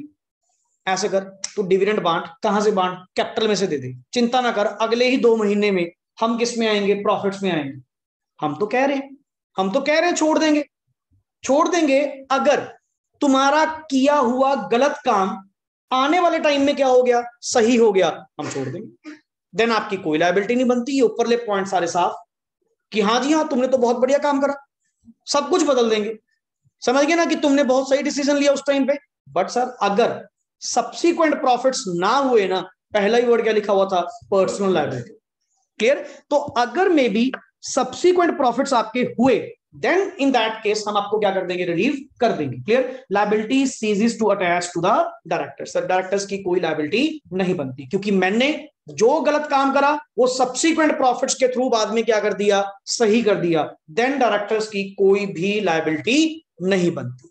ऐसे कर, तू डिविडेंड बांट। कहां से बांट? कैपिटल में से दे दे, चिंता ना कर, अगले ही दो महीने में हम किस में आएंगे? प्रॉफिट्स में आएंगे। हम तो कह रहे हैं हम तो कह रहे हैं छोड़ देंगे, छोड़ देंगे। अगर तुम्हारा किया हुआ गलत काम आने वाले टाइम में क्या हो गया? सही हो गया, हम छोड़ देंगे। देन आपकी कोई लायबिलिटी नहीं बनती। ये ऊपर ले पॉइंट सारे साफ कि हाँ जी हाँ तुमने तो बहुत बढ़िया काम करा, सब कुछ बदल देंगे। समझ गए ना कि तुमने बहुत सही डिसीजन लिया उस टाइम पे। बट सर अगर सब्सिक्वेंट प्रॉफिट्स ना हुए ना, पहला ही वर्ड क्या लिखा हुआ था? Personal liability. क्लियर? तो अगर मे बी सब्सिक्वेंट प्रॉफिट्स आपके हुए, देन इन दैट केस हम आपको क्या कर देंगे? रिलीव कर देंगे। Clear? Liability ceases to attach to the director. Sir directors की कोई लायबिलिटी नहीं बनती, क्योंकि मैंने जो गलत काम करा वो सब्सिक्वेंट प्रॉफिट्स के थ्रू बाद में क्या कर दिया? सही कर दिया। देन डायरेक्टर्स की कोई भी लायबिलिटी नहीं बनती।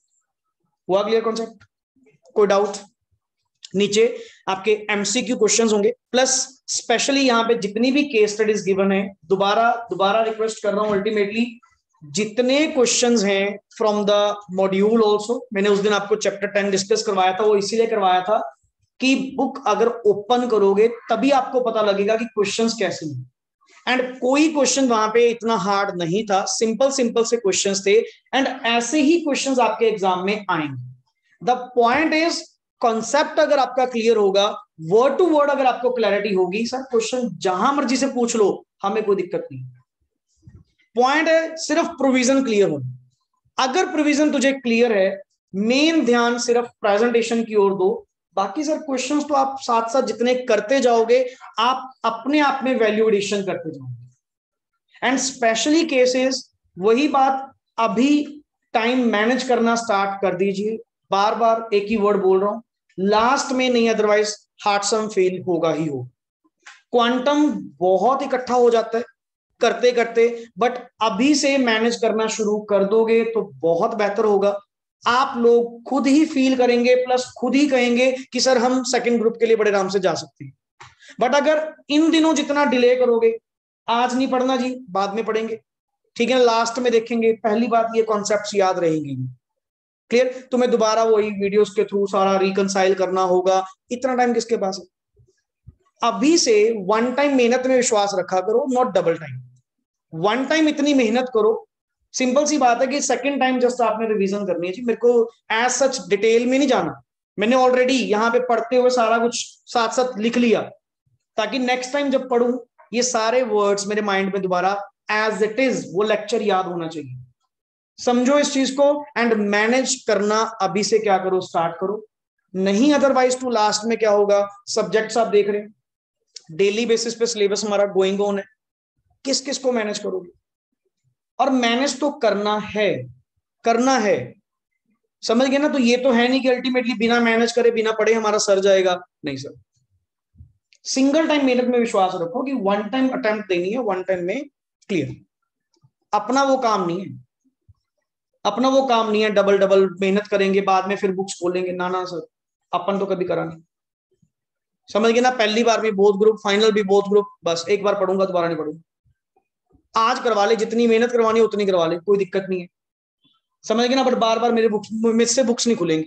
हुआ क्लियर कॉन्सेप्ट? कोई डाउट? नीचे आपके एमसीक्यू क्वेश्चंस होंगे, प्लस स्पेशली यहां पे जितनी भी केस स्टडीज गिवन है, दोबारा दोबारा रिक्वेस्ट कर रहा हूं, अल्टीमेटली जितने क्वेश्चंस हैं फ्रॉम द मॉड्यूल ऑल्सो, मैंने उस दिन आपको चैप्टर टेन डिस्कस करवाया था, वो इसीलिए करवाया था कि बुक अगर ओपन करोगे तभी आपको पता लगेगा कि क्वेश्चंस कैसे हैं। एंड कोई क्वेश्चन वहां पे इतना हार्ड नहीं था, सिंपल सिंपल से क्वेश्चंस थे। एंड ऐसे ही क्वेश्चंस आपके एग्जाम में आएंगे। द पॉइंट इज, कॉन्सेप्ट अगर आपका क्लियर होगा, वर्ड टू वर्ड अगर आपको क्लैरिटी होगी, सर क्वेश्चन जहां मर्जी से पूछ लो, हमें कोई दिक्कत नहीं। पॉइंट है सिर्फ प्रोविजन क्लियर होना। अगर प्रोविजन तुझे क्लियर है, मेन ध्यान सिर्फ प्रेजेंटेशन की ओर दो। बाकी सर क्वेश्चंस तो आप साथ साथ जितने करते जाओगे, आप अपने आप में वैल्यू एडिशन करते जाओगे। एंड स्पेशली केसेस, वही बात, अभी टाइम मैनेज करना स्टार्ट कर दीजिए। बार बार एक ही वर्ड बोल रहा हूं, लास्ट में नहीं, अदरवाइज हार्ड सम फेल होगा ही हो। क्वांटम बहुत इकट्ठा हो जाता है करते करते, बट अभी से मैनेज करना शुरू कर दोगे तो बहुत बेहतर होगा। आप लोग खुद ही फील करेंगे प्लस खुद ही कहेंगे कि सर हम सेकंड ग्रुप के लिए बड़े आराम से जा सकते हैं। बट अगर इन दिनों जितना डिले करोगे, आज नहीं पढ़ना जी, बाद में पढ़ेंगे, ठीक है, लास्ट में देखेंगे, पहली बात ये कॉन्सेप्ट्स याद रहेंगी। क्लियर? तुम्हें दोबारा वही वीडियोस के थ्रू सारा रिकंसाइल करना होगा, इतना टाइम किसके पास है? अभी से वन टाइम मेहनत में विश्वास रखा करो, not double time. One time इतनी मेहनत करो, सिंपल सी बात है कि सेकंड टाइम जस्ट आपने रिवीजन करनी है जी। मेरे को एज सच डिटेल में नहीं जाना, मैंने ऑलरेडी यहाँ पे पढ़ते हुए सारा कुछ साथ साथ लिख लिया, ताकि नेक्स्ट टाइम जब पढ़ूं ये सारे वर्ड्स मेरे माइंड में दोबारा एज इट इज वो लेक्चर याद होना चाहिए। समझो इस चीज को एंड मैनेज करना अभी से क्या करो, स्टार्ट करो, नहीं अदरवाइज टू लास्ट में क्या होगा, सब्जेक्ट्स आप देख रहे हैं, डेली बेसिस पे सिलेबस हमारा गोइंग ऑन है, किस किस को मैनेज करोगे? और मैनेज तो करना है, करना है, समझ गए ना? तो ये तो है नहीं कि अल्टीमेटली बिना मैनेज करे बिना पढ़े हमारा सर जाएगा, नहीं सर। सिंगल टाइम मेहनत में विश्वास रखो कि वन टाइम अटेम्प्ट देनी है, वन टाइम में क्लियर। अपना वो काम नहीं है, अपना वो काम नहीं है डबल डबल मेहनत करेंगे बाद में फिर बुक्स खोलेंगे, ना ना सर, अपन तो कभी करा नहीं, समझ गए ना? पहली बार भी बोथ ग्रुप, फाइनल भी बोथ ग्रुप, बस एक बार पढ़ूंगा दोबारा नहीं पढ़ूंगा। आज करवा ले, जितनी मेहनत करवानी है उतनी करवा ले, कोई दिक्कत नहीं है, समझ गए ना? बट बार बार मेरे बुक्स मुझसे बुक्स नहीं खुलेंगी।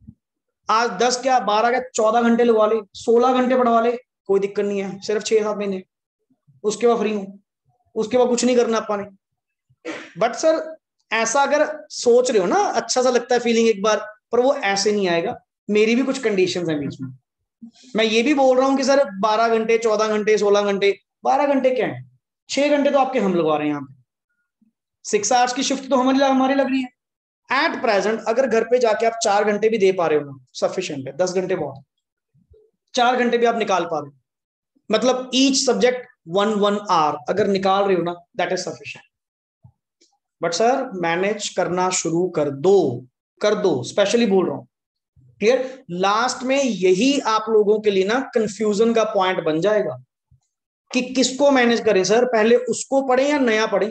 आज दस क्या बारह क्या चौदह घंटे लगवा ले, सोलह घंटे पढ़वा ले, कोई दिक्कत नहीं है, सिर्फ छह सात महीने, उसके बाद फ्री हूं, उसके बाद कुछ नहीं करना अपन ने। बट सर ऐसा अगर सोच रहे हो ना, अच्छा सा लगता है फीलिंग एक बार, पर वो ऐसे नहीं आएगा, मेरी भी कुछ कंडीशंस हैं बीच में। मैं ये भी बोल रहा हूँ कि सर बारह घंटे चौदह घंटे सोलह घंटे, बारह घंटे क्या है, छह घंटे तो आपके हम लगवा रहे हैं यहाँ पे, सिक्स आवर्स की शिफ्ट तो हमारी हमारी लग रही है। एट प्रेजेंट अगर घर पे जाके आप चार घंटे भी दे पा रहे हो ना, सफिशिएंट है, दस घंटे बहुत, चार घंटे भी आप निकाल पा रहे हो, मतलब each subject one one hour अगर निकाल रहे हो ना, that is sufficient. But sir manage करना शुरू कर दो, कर दो, स्पेशली बोल रहा हूं, क्लियर? लास्ट में यही आप लोगों के लिए ना कंफ्यूजन का पॉइंट बन जाएगा कि किसको मैनेज करें सर, पहले उसको पढ़ें या नया पढ़ें।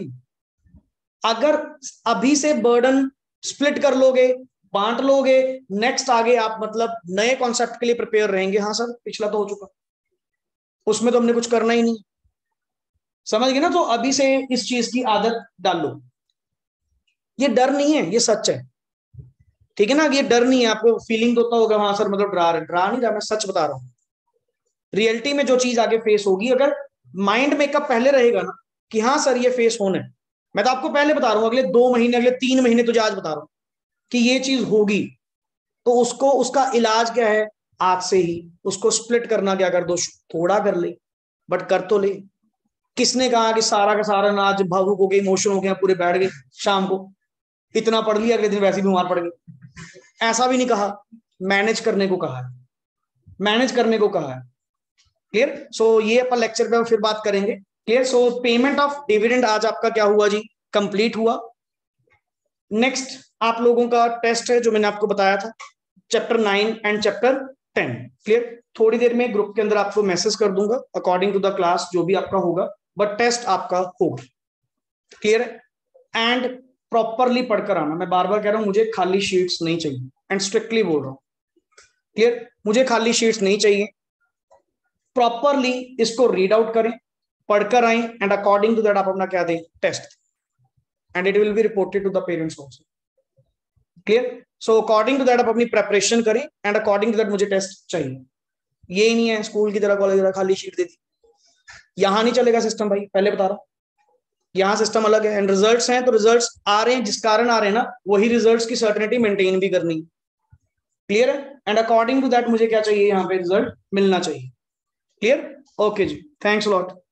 अगर अभी से बर्डन स्प्लिट कर लोगे, बांट लोगे, नेक्स्ट आगे आप मतलब नए कॉन्सेप्ट के लिए प्रिपेयर रहेंगे, हाँ सर पिछला तो हो चुका, उसमें तो हमने कुछ करना ही नहीं, समझ गए ना? तो अभी से इस चीज की आदत डालो, ये डर नहीं है, ये सच है, ठीक है ना? ये डर नहीं है, आपको फीलिंग होता होगा हाँ सर मतलब डरा रहे, डरा नहीं रहा, मैं सच बता रहा हूं। रियलिटी में जो चीज आगे फेस होगी, अगर माइंड मेकअप पहले रहेगा ना कि हाँ सर ये फेस होना है, मैं तो आपको पहले बता रहा हूँ, अगले दो महीने अगले तीन महीने तुझे आज बता रहा हूँ कि ये चीज होगी, तो उसको उसका इलाज क्या है, आज से ही उसको स्प्लिट करना क्या कर दो, थोड़ा कर ले बट कर तो ले। किसने कहा कि सारा का सारा ना आज भावुक हो गए, इमोशन हो गया, पूरे बैठ गए, शाम को इतना पढ़ लिया अगले दिन वैसे ही बीमार पड़ गए, ऐसा भी नहीं कहा, मैनेज करने को कहा है, मैनेज करने को कहा है, क्लियर? सो ये अपन लेक्चर पे फिर बात करेंगे, clear? So payment of dividend आज आपका क्या हुआ जी, कंप्लीट हुआ। नेक्स्ट आप लोगों का टेस्ट है जो मैंने आपको बताया था, chapter nine and chapter ten, clear? थोड़ी देर में ग्रुप के अंदर आपको मैसेज कर दूंगा अकॉर्डिंग टू द क्लास जो भी आपका होगा, बट टेस्ट आपका होगा, क्लियर है? एंड प्रॉपरली पढ़कर आना, मैं बार बार कह रहा हूं मुझे खाली शीट्स नहीं चाहिए, एंड स्ट्रिक्टली बोल रहा हूं, क्लियर? मुझे खाली शीट्स नहीं चाहिए, प्रॉपरली इसको रीड आउट करें, पढ़कर आए, एंड अकॉर्डिंग टू दैट आप अपना क्या दें, test, and it will be reported to the parents also, clear? So according to that आप अपनी प्रेपरेशन करें, एंड अकॉर्डिंग टू दैट मुझे टेस्ट चाहिए। ये नहीं है स्कूल की तरह कॉलेज की तरह खाली शीट दे दी, यहां नहीं चलेगा सिस्टम भाई, पहले बता रहा हूं, यहाँ सिस्टम अलग है, एंड रिजल्ट्स हैं तो रिजल्ट्स आ रहे हैं जिस कारण आ रहे हैं ना, वही रिजल्ट्स की सर्टेनिटी मेंटेन भी करनी, क्लियर है? एंड अकॉर्डिंग टू दैट मुझे क्या चाहिए, यहाँ पे रिजल्ट मिलना चाहिए, क्लियर? ओके जी, थैंक्स अ लॉट।